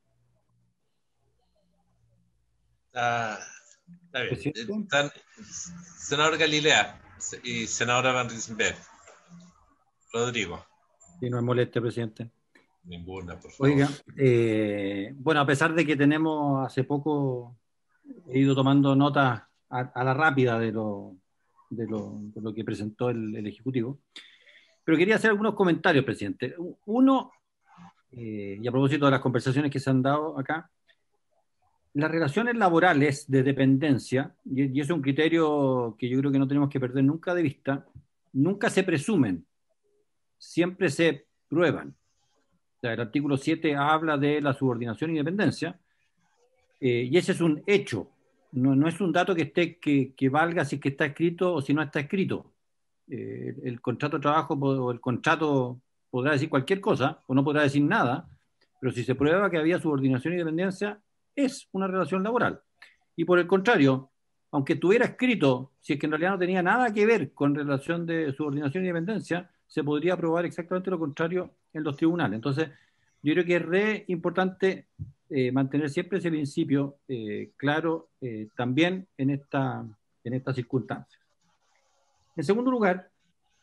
Ah, está bien. Están, senador Galilea y senadora Van Riesenberg. Rodrigo. Si no me moleste, presidente. Ninguna, por favor. Oiga, eh, bueno, a pesar de que tenemos hace poco, he ido tomando notas a, a la rápida de lo, de lo, de lo que presentó el, el Ejecutivo, pero quería hacer algunos comentarios, presidente. Uno, eh, y a propósito de las conversaciones que se han dado acá, las relaciones laborales de dependencia, y, y eso es un criterio que yo creo que no tenemos que perder nunca de vista, nunca se presumen, siempre se prueban. O sea, el artículo siete habla de la subordinación y dependencia, eh, y ese es un hecho, no, no es un dato que, esté, que, que valga si es que está escrito o si no está escrito. Eh, el, el contrato de trabajo o el contrato podrá decir cualquier cosa o no podrá decir nada, pero si se prueba que había subordinación y dependencia, es una relación laboral. Y por el contrario, aunque estuviera escrito, si es que en realidad no tenía nada que ver con relación de subordinación y dependencia, se podría probar exactamente lo contrario en los tribunales. Entonces, yo creo que es re importante eh, mantener siempre ese principio eh, claro eh, también en esta, en estas circunstancias. En segundo lugar,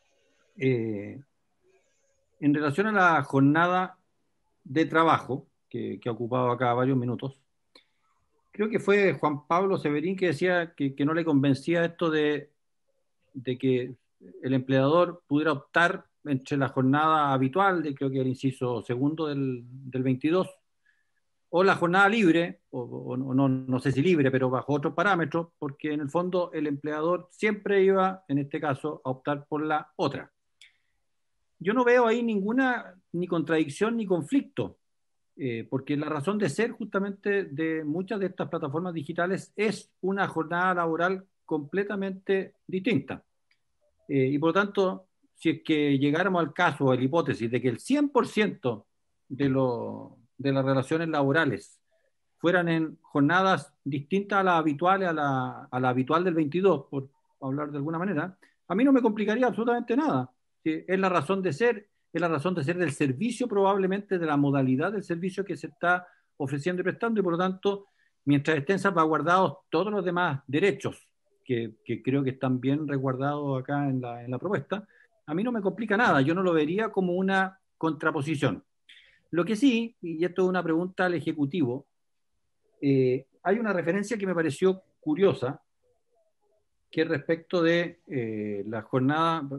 eh, en relación a la jornada de trabajo, que, que ha ocupado acá varios minutos, creo que fue Juan Pablo Severín que decía que, que no le convencía esto de, de que el empleador pudiera optar entre la jornada habitual, de creo que el inciso segundo del, del veintidós, o la jornada libre, o, o no, no sé si libre, pero bajo otros parámetros, porque en el fondo el empleador siempre iba, en este caso, a optar por la otra. Yo no veo ahí ninguna ni contradicción ni conflicto, eh, porque la razón de ser justamente de muchas de estas plataformas digitales es una jornada laboral completamente distinta. Eh, y por lo tanto, si es que llegáramos al caso, a la hipótesis de que el cien por ciento de, lo, de las relaciones laborales fueran en jornadas distintas a las habituales, a la, a la habitual del veintidós, por hablar de alguna manera, a mí no me complicaría absolutamente nada. Es la razón de ser, es la razón de ser del servicio, probablemente de la modalidad del servicio que se está ofreciendo y prestando, y por lo tanto, mientras estén salvaguardados todos los demás derechos, que, que creo que están bien resguardados acá en la, en la propuesta, a mí no me complica nada, yo no lo vería como una contraposición. Lo que sí, y esto es una pregunta al Ejecutivo, eh, hay una referencia que me pareció curiosa, que es respecto de eh, la jornada...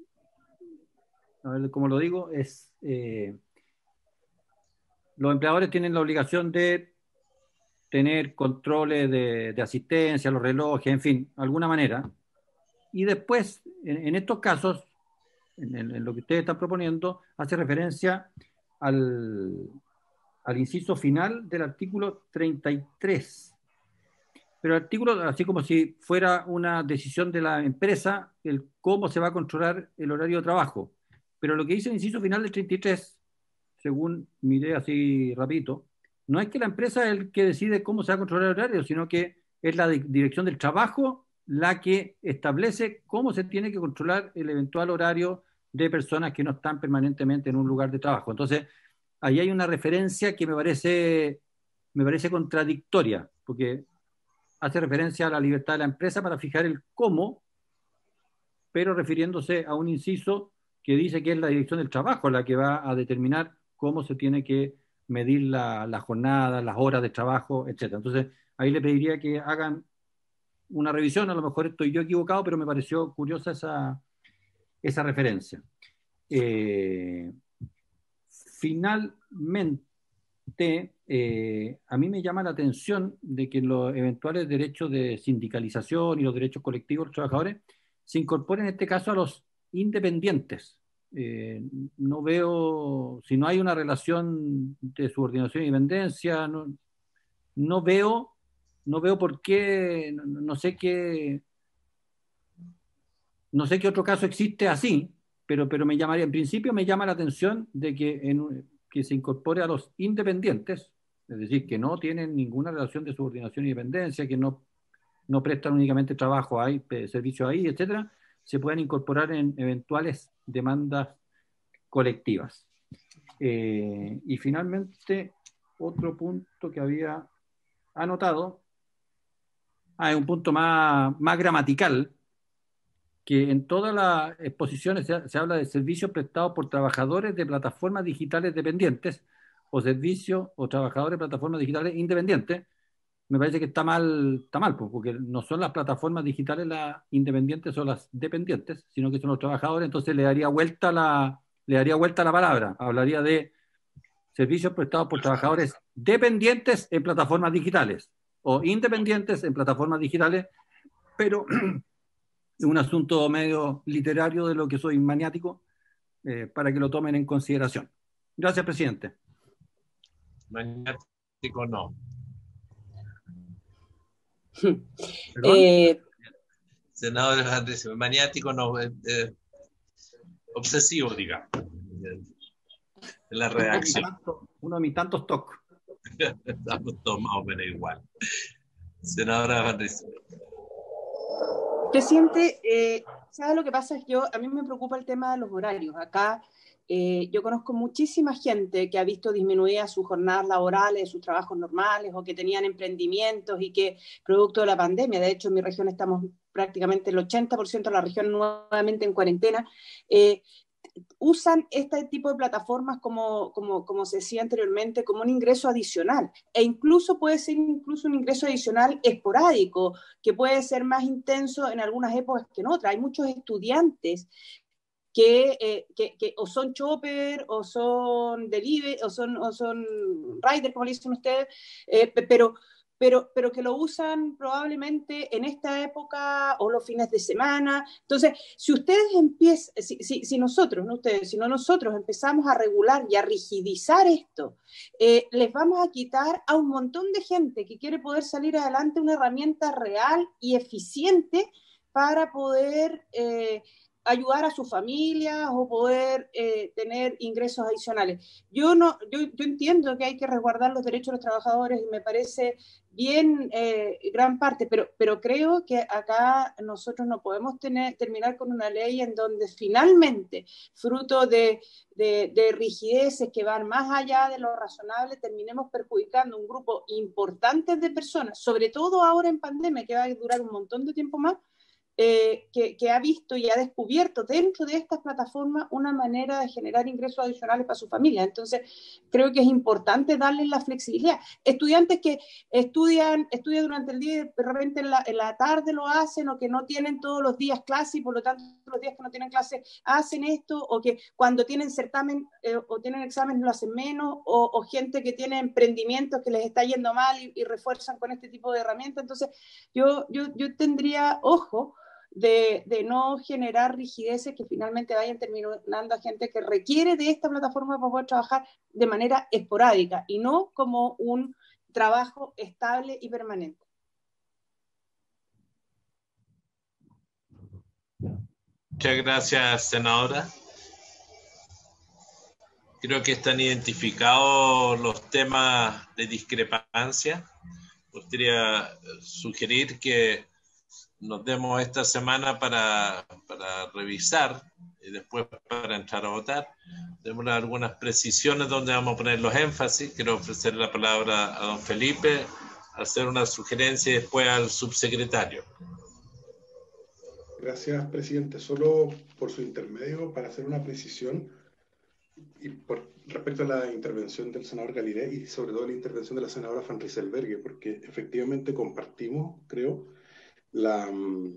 A ver, como lo digo, es eh, los empleadores tienen la obligación de tener controles de, de asistencia, los relojes, en fin, de alguna manera. Y después, en, en estos casos, en, en, en lo que ustedes están proponiendo, hace referencia al, al inciso final del artículo treinta y tres. Pero el artículo, así como si fuera una decisión de la empresa, el cómo se va a controlar el horario de trabajo. Pero lo que dice el inciso final del treinta y tres, según miré así rapidito, no es que la empresa es el que decide cómo se va a controlar el horario, sino que es la dirección del trabajo la que establece cómo se tiene que controlar el eventual horario de personas que no están permanentemente en un lugar de trabajo. Entonces, ahí hay una referencia que me parece, me parece contradictoria, porque hace referencia a la libertad de la empresa para fijar el cómo, pero refiriéndose a un inciso que dice que es la dirección del trabajo la que va a determinar cómo se tiene que medir la, la jornada, las horas de trabajo, etcétera. Entonces, ahí le pediría que hagan una revisión, a lo mejor estoy yo equivocado, pero me pareció curiosa esa, esa referencia. Eh, finalmente, eh, a mí me llama la atención de que los eventuales derechos de sindicalización y los derechos colectivos de los trabajadores se incorporen en este caso a los independientes. Eh, no veo, si no hay una relación de subordinación y dependencia, no, no veo, no veo por qué, no, no sé qué, no sé qué otro caso existe así, pero, pero me llamaría, en principio me llama la atención de que, en, que se incorpore a los independientes, es decir, que no tienen ninguna relación de subordinación y dependencia, que no, no prestan únicamente trabajo ahí, servicio ahí, etcétera, se puedan incorporar en eventuales demandas colectivas. Eh, y finalmente, otro punto que había anotado, ah, es un punto más, más gramatical, que en todas las exposiciones se, se habla de servicios prestados por trabajadores de plataformas digitales dependientes o servicios o trabajadores de plataformas digitales independientes. Me parece que está mal, está mal, porque no son las plataformas digitales las independientes o las dependientes, sino que son los trabajadores. Entonces le daría vuelta la, le daría vuelta la palabra. Hablaría de servicios prestados por trabajadores dependientes en plataformas digitales o independientes en plataformas digitales, pero es un asunto medio literario de lo que soy maniático, eh, para que lo tomen en consideración. Gracias, presidente. Maniático no. ¿Perdón? Eh, Senador, maniático no. Eh, obsesivo, digamos, en la redacción. Uno de mis tantos toques. Estamos todos más o menos igual. Senadora Van Rysselberghe. Presidente, eh, ¿sabe lo que pasa? Es que yo, a mí me preocupa el tema de los horarios. Acá eh, yo conozco muchísima gente que ha visto disminuidas sus jornadas laborales, sus trabajos normales, o que tenían emprendimientos y que, producto de la pandemia, de hecho en mi región estamos prácticamente el ochenta por ciento de la región nuevamente en cuarentena, eh, usan este tipo de plataformas como, como, como se decía anteriormente, como un ingreso adicional, e incluso puede ser incluso un ingreso adicional esporádico, que puede ser más intenso en algunas épocas que en otras. Hay muchos estudiantes que, eh, que, que o son chopper, o son delivery, o son, o son rider, como le dicen ustedes, eh, pero... Pero, pero que lo usan probablemente en esta época o los fines de semana. Entonces, si ustedes empiezan, si, si, si nosotros, no ustedes, sino nosotros empezamos a regular y a rigidizar esto, eh, les vamos a quitar a un montón de gente que quiere poder salir adelante una herramienta real y eficiente para poder eh, ayudar a sus familias o poder eh, tener ingresos adicionales. Yo, no, yo, yo entiendo que hay que resguardar los derechos de los trabajadores y me parece bien eh, gran parte, pero, pero creo que acá nosotros no podemos tener, terminar con una ley en donde finalmente, fruto de, de, de rigideces que van más allá de lo razonable, terminemos perjudicando un grupo importante de personas, sobre todo ahora en pandemia, que va a durar un montón de tiempo más, Eh, que, que ha visto y ha descubierto dentro de estas plataformas una manera de generar ingresos adicionales para su familia. Entonces, creo que es importante darles la flexibilidad. Estudiantes que estudian, estudian durante el día y de repente en la, en la tarde lo hacen, o que no tienen todos los días clase y por lo tanto los días que no tienen clase hacen esto, o que cuando tienen certamen eh, o tienen examen lo hacen menos, o, o gente que tiene emprendimientos que les está yendo mal y, y refuerzan con este tipo de herramientas. Entonces, yo, yo, yo tendría ojo De, de no generar rigideces que finalmente vayan terminando a gente que requiere de esta plataforma para poder trabajar de manera esporádica y no como un trabajo estable y permanente. Muchas gracias, senadora. Creo que están identificados los temas de discrepancia. Podría sugerir que nos demos esta semana para, para revisar y después para entrar a votar. Tenemos algunas precisiones donde vamos a poner los énfasis. Quiero ofrecer la palabra a don Felipe, hacer una sugerencia y después al subsecretario. Gracias, presidente. Solo por su intermedio, para hacer una precisión y por respecto a la intervención del senador Galilei y sobre todo la intervención de la senadora Van Rysselberghe, porque efectivamente compartimos, creo, La,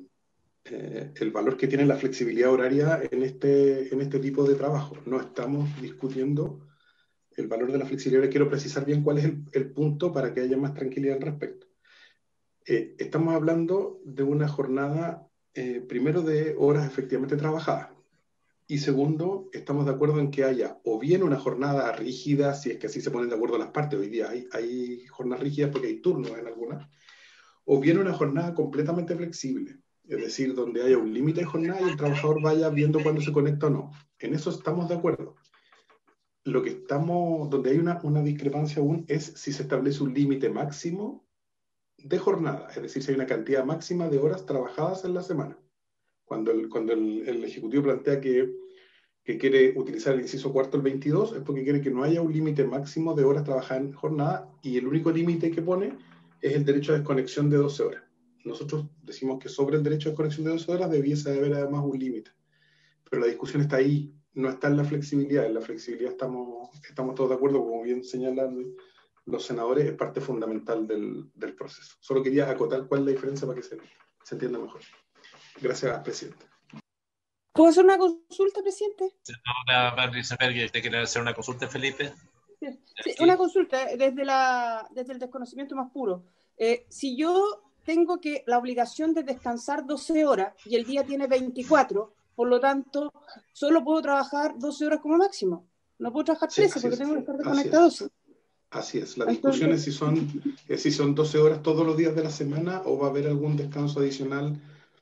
eh, el valor que tiene la flexibilidad horaria en este, en este tipo de trabajo. No estamos discutiendo el valor de la flexibilidad horaria. Quiero precisar bien cuál es el, el punto para que haya más tranquilidad al respecto. Eh, estamos hablando de una jornada, eh, primero, de horas efectivamente trabajadas. Y segundo, estamos de acuerdo en que haya o bien una jornada rígida, si es que así se ponen de acuerdo las partes. Hoy día hay, hay jornadas rígidas porque hay turnos en algunas. O bien una jornada completamente flexible, es decir, donde haya un límite de jornada y el trabajador vaya viendo cuándo se conecta o no. En eso estamos de acuerdo. Lo que estamos, donde hay una, una discrepancia aún es si se establece un límite máximo de jornada, es decir, si hay una cantidad máxima de horas trabajadas en la semana. Cuando el, cuando el, el Ejecutivo plantea que, que quiere utilizar el inciso cuarto, el veintidós, es porque quiere que no haya un límite máximo de horas trabajadas en jornada, y el único límite que pone es el derecho a desconexión de doce horas. Nosotros decimos que sobre el derecho a desconexión de doce horas debiese haber además un límite. Pero la discusión está ahí, no está en la flexibilidad. En la flexibilidad estamos, estamos todos de acuerdo, como bien señalan los senadores, es parte fundamental del, del proceso. Solo quería acotar cuál es la diferencia para que se, se entienda mejor. Gracias, presidente. ¿Puedo hacer una consulta, presidente? Senadora Van Rysselberghe, ¿usted quiere hacer una consulta, Felipe? Sí, sí, una consulta desde, la, desde el desconocimiento más puro. Eh, si yo tengo que la obligación de descansar doce horas y el día tiene veinticuatro, por lo tanto, solo puedo trabajar doce horas como máximo. No puedo trabajar trece, sí, porque es, tengo que estar desconectado. Así es. Así es. La discusión Entonces, es si son, es si son doce horas todos los días de la semana o va a haber algún descanso adicional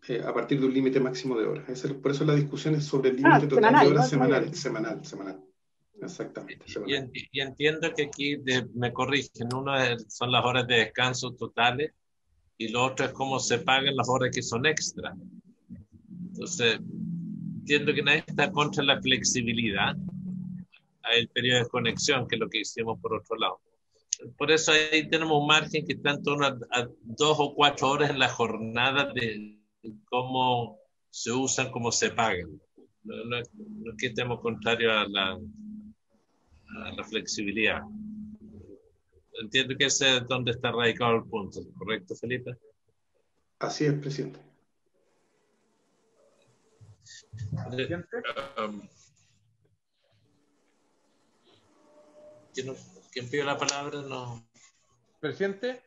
eh, a partir de un límite máximo de horas. Es el, por eso la discusión es sobre el límite Ah, total semanal, de horas no, semanal, semanal, semanal. Exactamente. Y, Semanal. y, y entiendo que aquí de, me corrigen, uno es, son las horas de descanso totales y lo otro es cómo se pagan las horas que son extra. Entonces, entiendo que nadie está contra la flexibilidad, hay el periodo de conexión, que es lo que hicimos por otro lado. Por eso ahí tenemos un margen que está en torno a, a dos o cuatro horas en la jornada de, de cómo se usan, cómo se pagan. No, no, no es que estemos contrarios a la, a la flexibilidad. Entiendo que ese es donde está radicado el punto, ¿correcto, Felipe? Así es, presidente. ¿Presidente? Um, ¿quién, ¿Quién pidió la palabra? No. ¿Presidente?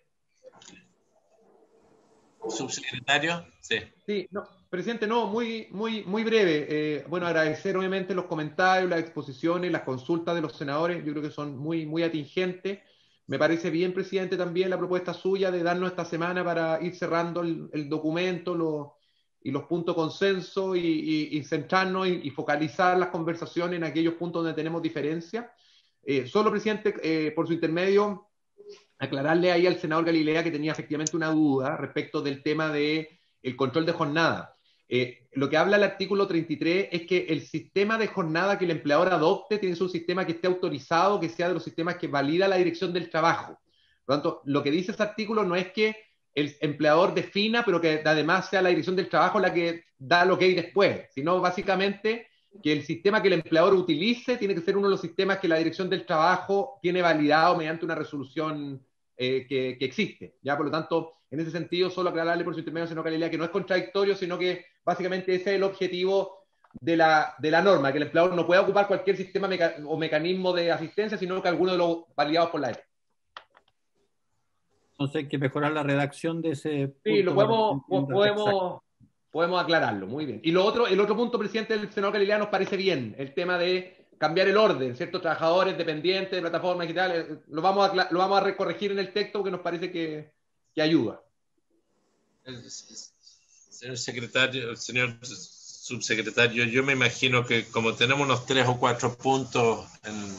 ¿Subsecretario? Sí. Sí, no, presidente, no, muy, muy, muy breve. Eh, bueno, agradecer obviamente los comentarios, las exposiciones, las consultas de los senadores. Yo creo que son muy, muy atingentes. Me parece bien, presidente, también la propuesta suya de darnos esta semana para ir cerrando el, el documento lo, y los puntos de consenso y, y, y centrarnos y, y focalizar las conversaciones en aquellos puntos donde tenemos diferencia. Eh, solo, presidente, eh, por su intermedio, aclararle ahí al senador Galilea que tenía efectivamente una duda respecto del tema del de control de jornada. Eh, lo que habla el artículo treinta y tres es que el sistema de jornada que el empleador adopte tiene que ser un sistema que esté autorizado, que sea de los sistemas que valida la dirección del trabajo. Por lo tanto, lo que dice ese artículo no es que el empleador defina, pero que además sea la dirección del trabajo la que da lo que hay después, sino básicamente que el sistema que el empleador utilice tiene que ser uno de los sistemas que la dirección del trabajo tiene validado mediante una resolución eh, que, que existe. ¿Ya? Por lo tanto, en ese sentido, solo aclararle por su intermedio, señor Galilea, que no es contradictorio, sino que básicamente ese es el objetivo de la, de la norma, que el empleador no pueda ocupar cualquier sistema meca o mecanismo de asistencia, sino que alguno de los validados por la E P. Entonces hay que mejorar la redacción de ese punto. Sí, lo podemos, podemos, exacto. podemos aclararlo, muy bien. Y lo otro, el otro punto, presidente, del senador Galilea nos parece bien, el tema de cambiar el orden, ¿cierto? Trabajadores dependientes de plataformas digitales, lo vamos a, lo vamos a recorregir en el texto porque nos parece que, que ayuda. Señor secretario, señor subsecretario, yo me imagino que como tenemos unos tres o cuatro puntos en,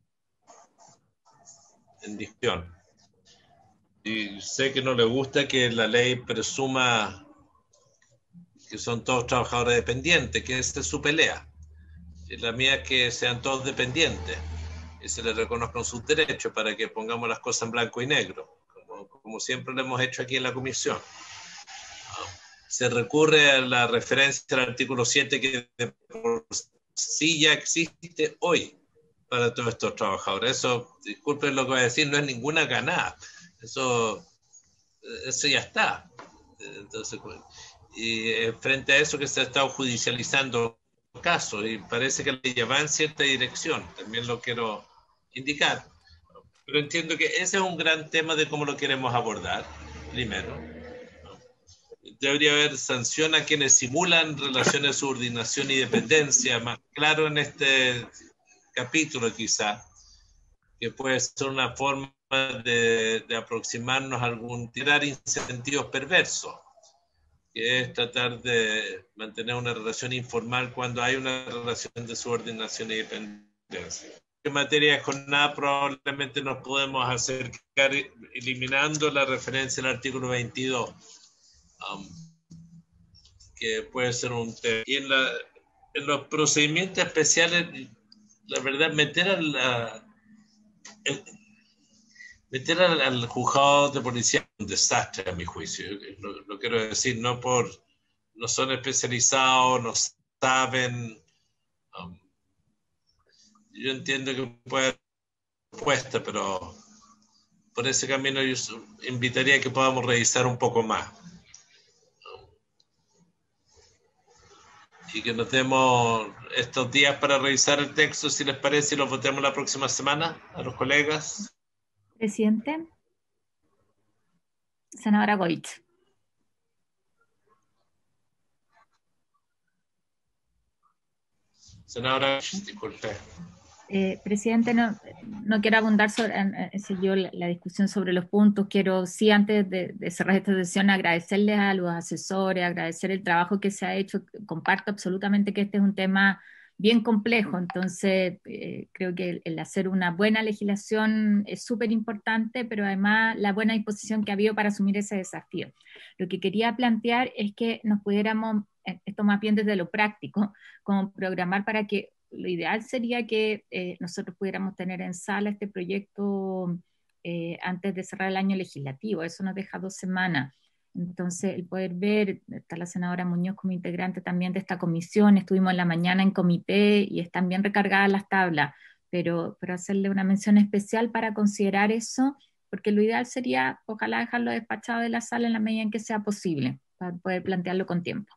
en discusión, y sé que no le gusta que la ley presuma que son todos trabajadores dependientes, que esa es su pelea. Y la mía es que sean todos dependientes y se les reconozcan sus derechos para que pongamos las cosas en blanco y negro, como, como siempre lo hemos hecho aquí en la comisión. Se recurre a la referencia al artículo siete que de por sí ya existe hoy para todos estos trabajadores. Eso, disculpen lo que voy a decir, no es ninguna ganada. Eso, eso ya está. Entonces, y eh, frente a eso que se ha estado judicializando casos y parece que la ley va en cierta dirección, también lo quiero indicar. Pero entiendo que ese es un gran tema de cómo lo queremos abordar, primero. Debería haber sanción a quienes simulan relaciones de subordinación y dependencia, más claro en este capítulo quizá, que puede ser una forma de, de aproximarnos a algún, tirar incentivos perversos, que es tratar de mantener una relación informal cuando hay una relación de subordinación y dependencia. En materia de jornada probablemente nos podemos acercar eliminando la referencia al artículo veintidós, um, que puede ser un tema. Y en, la, en los procedimientos especiales, la verdad, meter a la... El, meter al, al juzgado de policía es un desastre a mi juicio. Lo, lo quiero decir, no por, no son especializados, no saben. Um, yo entiendo que puede haber propuesta, pero por ese camino yo invitaría a que podamos revisar un poco más. Um, y que nos demos estos días para revisar el texto, si les parece, y lo votemos la próxima semana a los colegas. Presidente. Senadora Goich. Senadora, disculpe. Eh, presidente, no, no quiero abundar sobre eh, yo, la, la discusión sobre los puntos. Quiero, sí, antes de, de cerrar esta sesión, agradecerles a los asesores, agradecer el trabajo que se ha hecho. Comparto absolutamente que este es un tema bien complejo, entonces eh, creo que el, el hacer una buena legislación es súper importante, pero además la buena disposición que ha habido para asumir ese desafío. Lo que quería plantear es que nos pudiéramos, esto más bien desde lo práctico, como programar para que lo ideal sería que eh, nosotros pudiéramos tener en sala este proyecto eh, antes de cerrar el año legislativo. Eso nos deja dos semanas. Entonces, el poder ver, está la senadora Muñoz como integrante también de esta comisión, estuvimos en la mañana en comité y están bien recargadas las tablas, pero, pero hacerle una mención especial para considerar eso, porque lo ideal sería, ojalá, dejarlo despachado de la sala en la medida en que sea posible, para poder plantearlo con tiempo.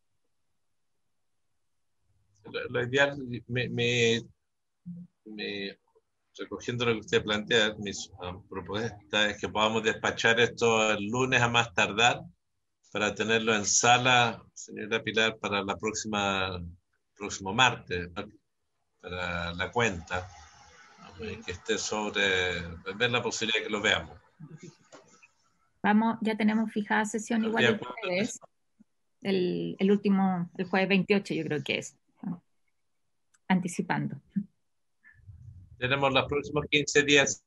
Lo, lo ideal, me, me, me, recogiendo lo que usted plantea, mis um, propuestas es que podamos despachar esto el lunes a más tardar para tenerlo en sala, señora Pilar, para la próxima, próximo martes, para la cuenta, que esté sobre, ver la posibilidad de que lo veamos. Vamos, ya tenemos fijada sesión igual el jueves, el, el último, el jueves veintiocho yo creo que es. Anticipando. Tenemos los próximos quince días.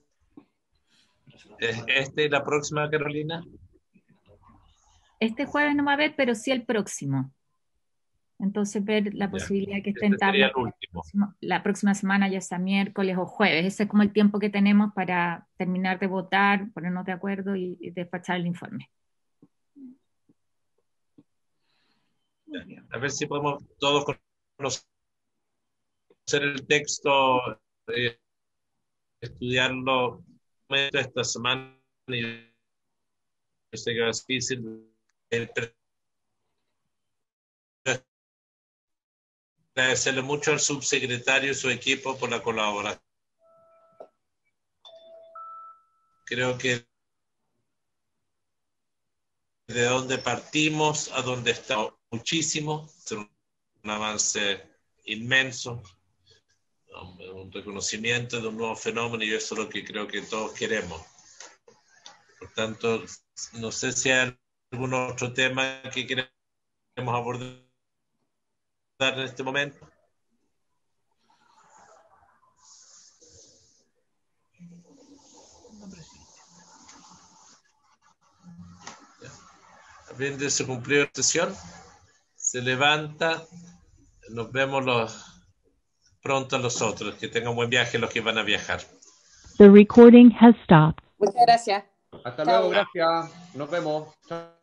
¿Este y la próxima, Carolina? Este jueves no va a haber, pero sí el próximo. Entonces ver la ya. posibilidad que esté en tabla. La, la próxima semana, ya sea miércoles o jueves. Ese es como el tiempo que tenemos para terminar de votar, ponernos de acuerdo y, y despachar el informe. A ver si podemos todos conocer el texto, eh, estudiarlo esta semana. Y sé que va a ser difícil. Agradecerle mucho al subsecretario y su equipo por la colaboración. Creo que de donde partimos a donde estamos, muchísimo, es un avance inmenso, un reconocimiento de un nuevo fenómeno, y eso es lo que creo que todos queremos. Por tanto, no sé si hay algún otro tema que queremos abordar en este momento. Habiendo se cumplido la sesión, se levanta, nos vemos los, pronto los otros, que tengan buen viaje los que van a viajar. The recording has stopped. Muchas gracias. Hasta luego, gracias. Nos vemos. Chao.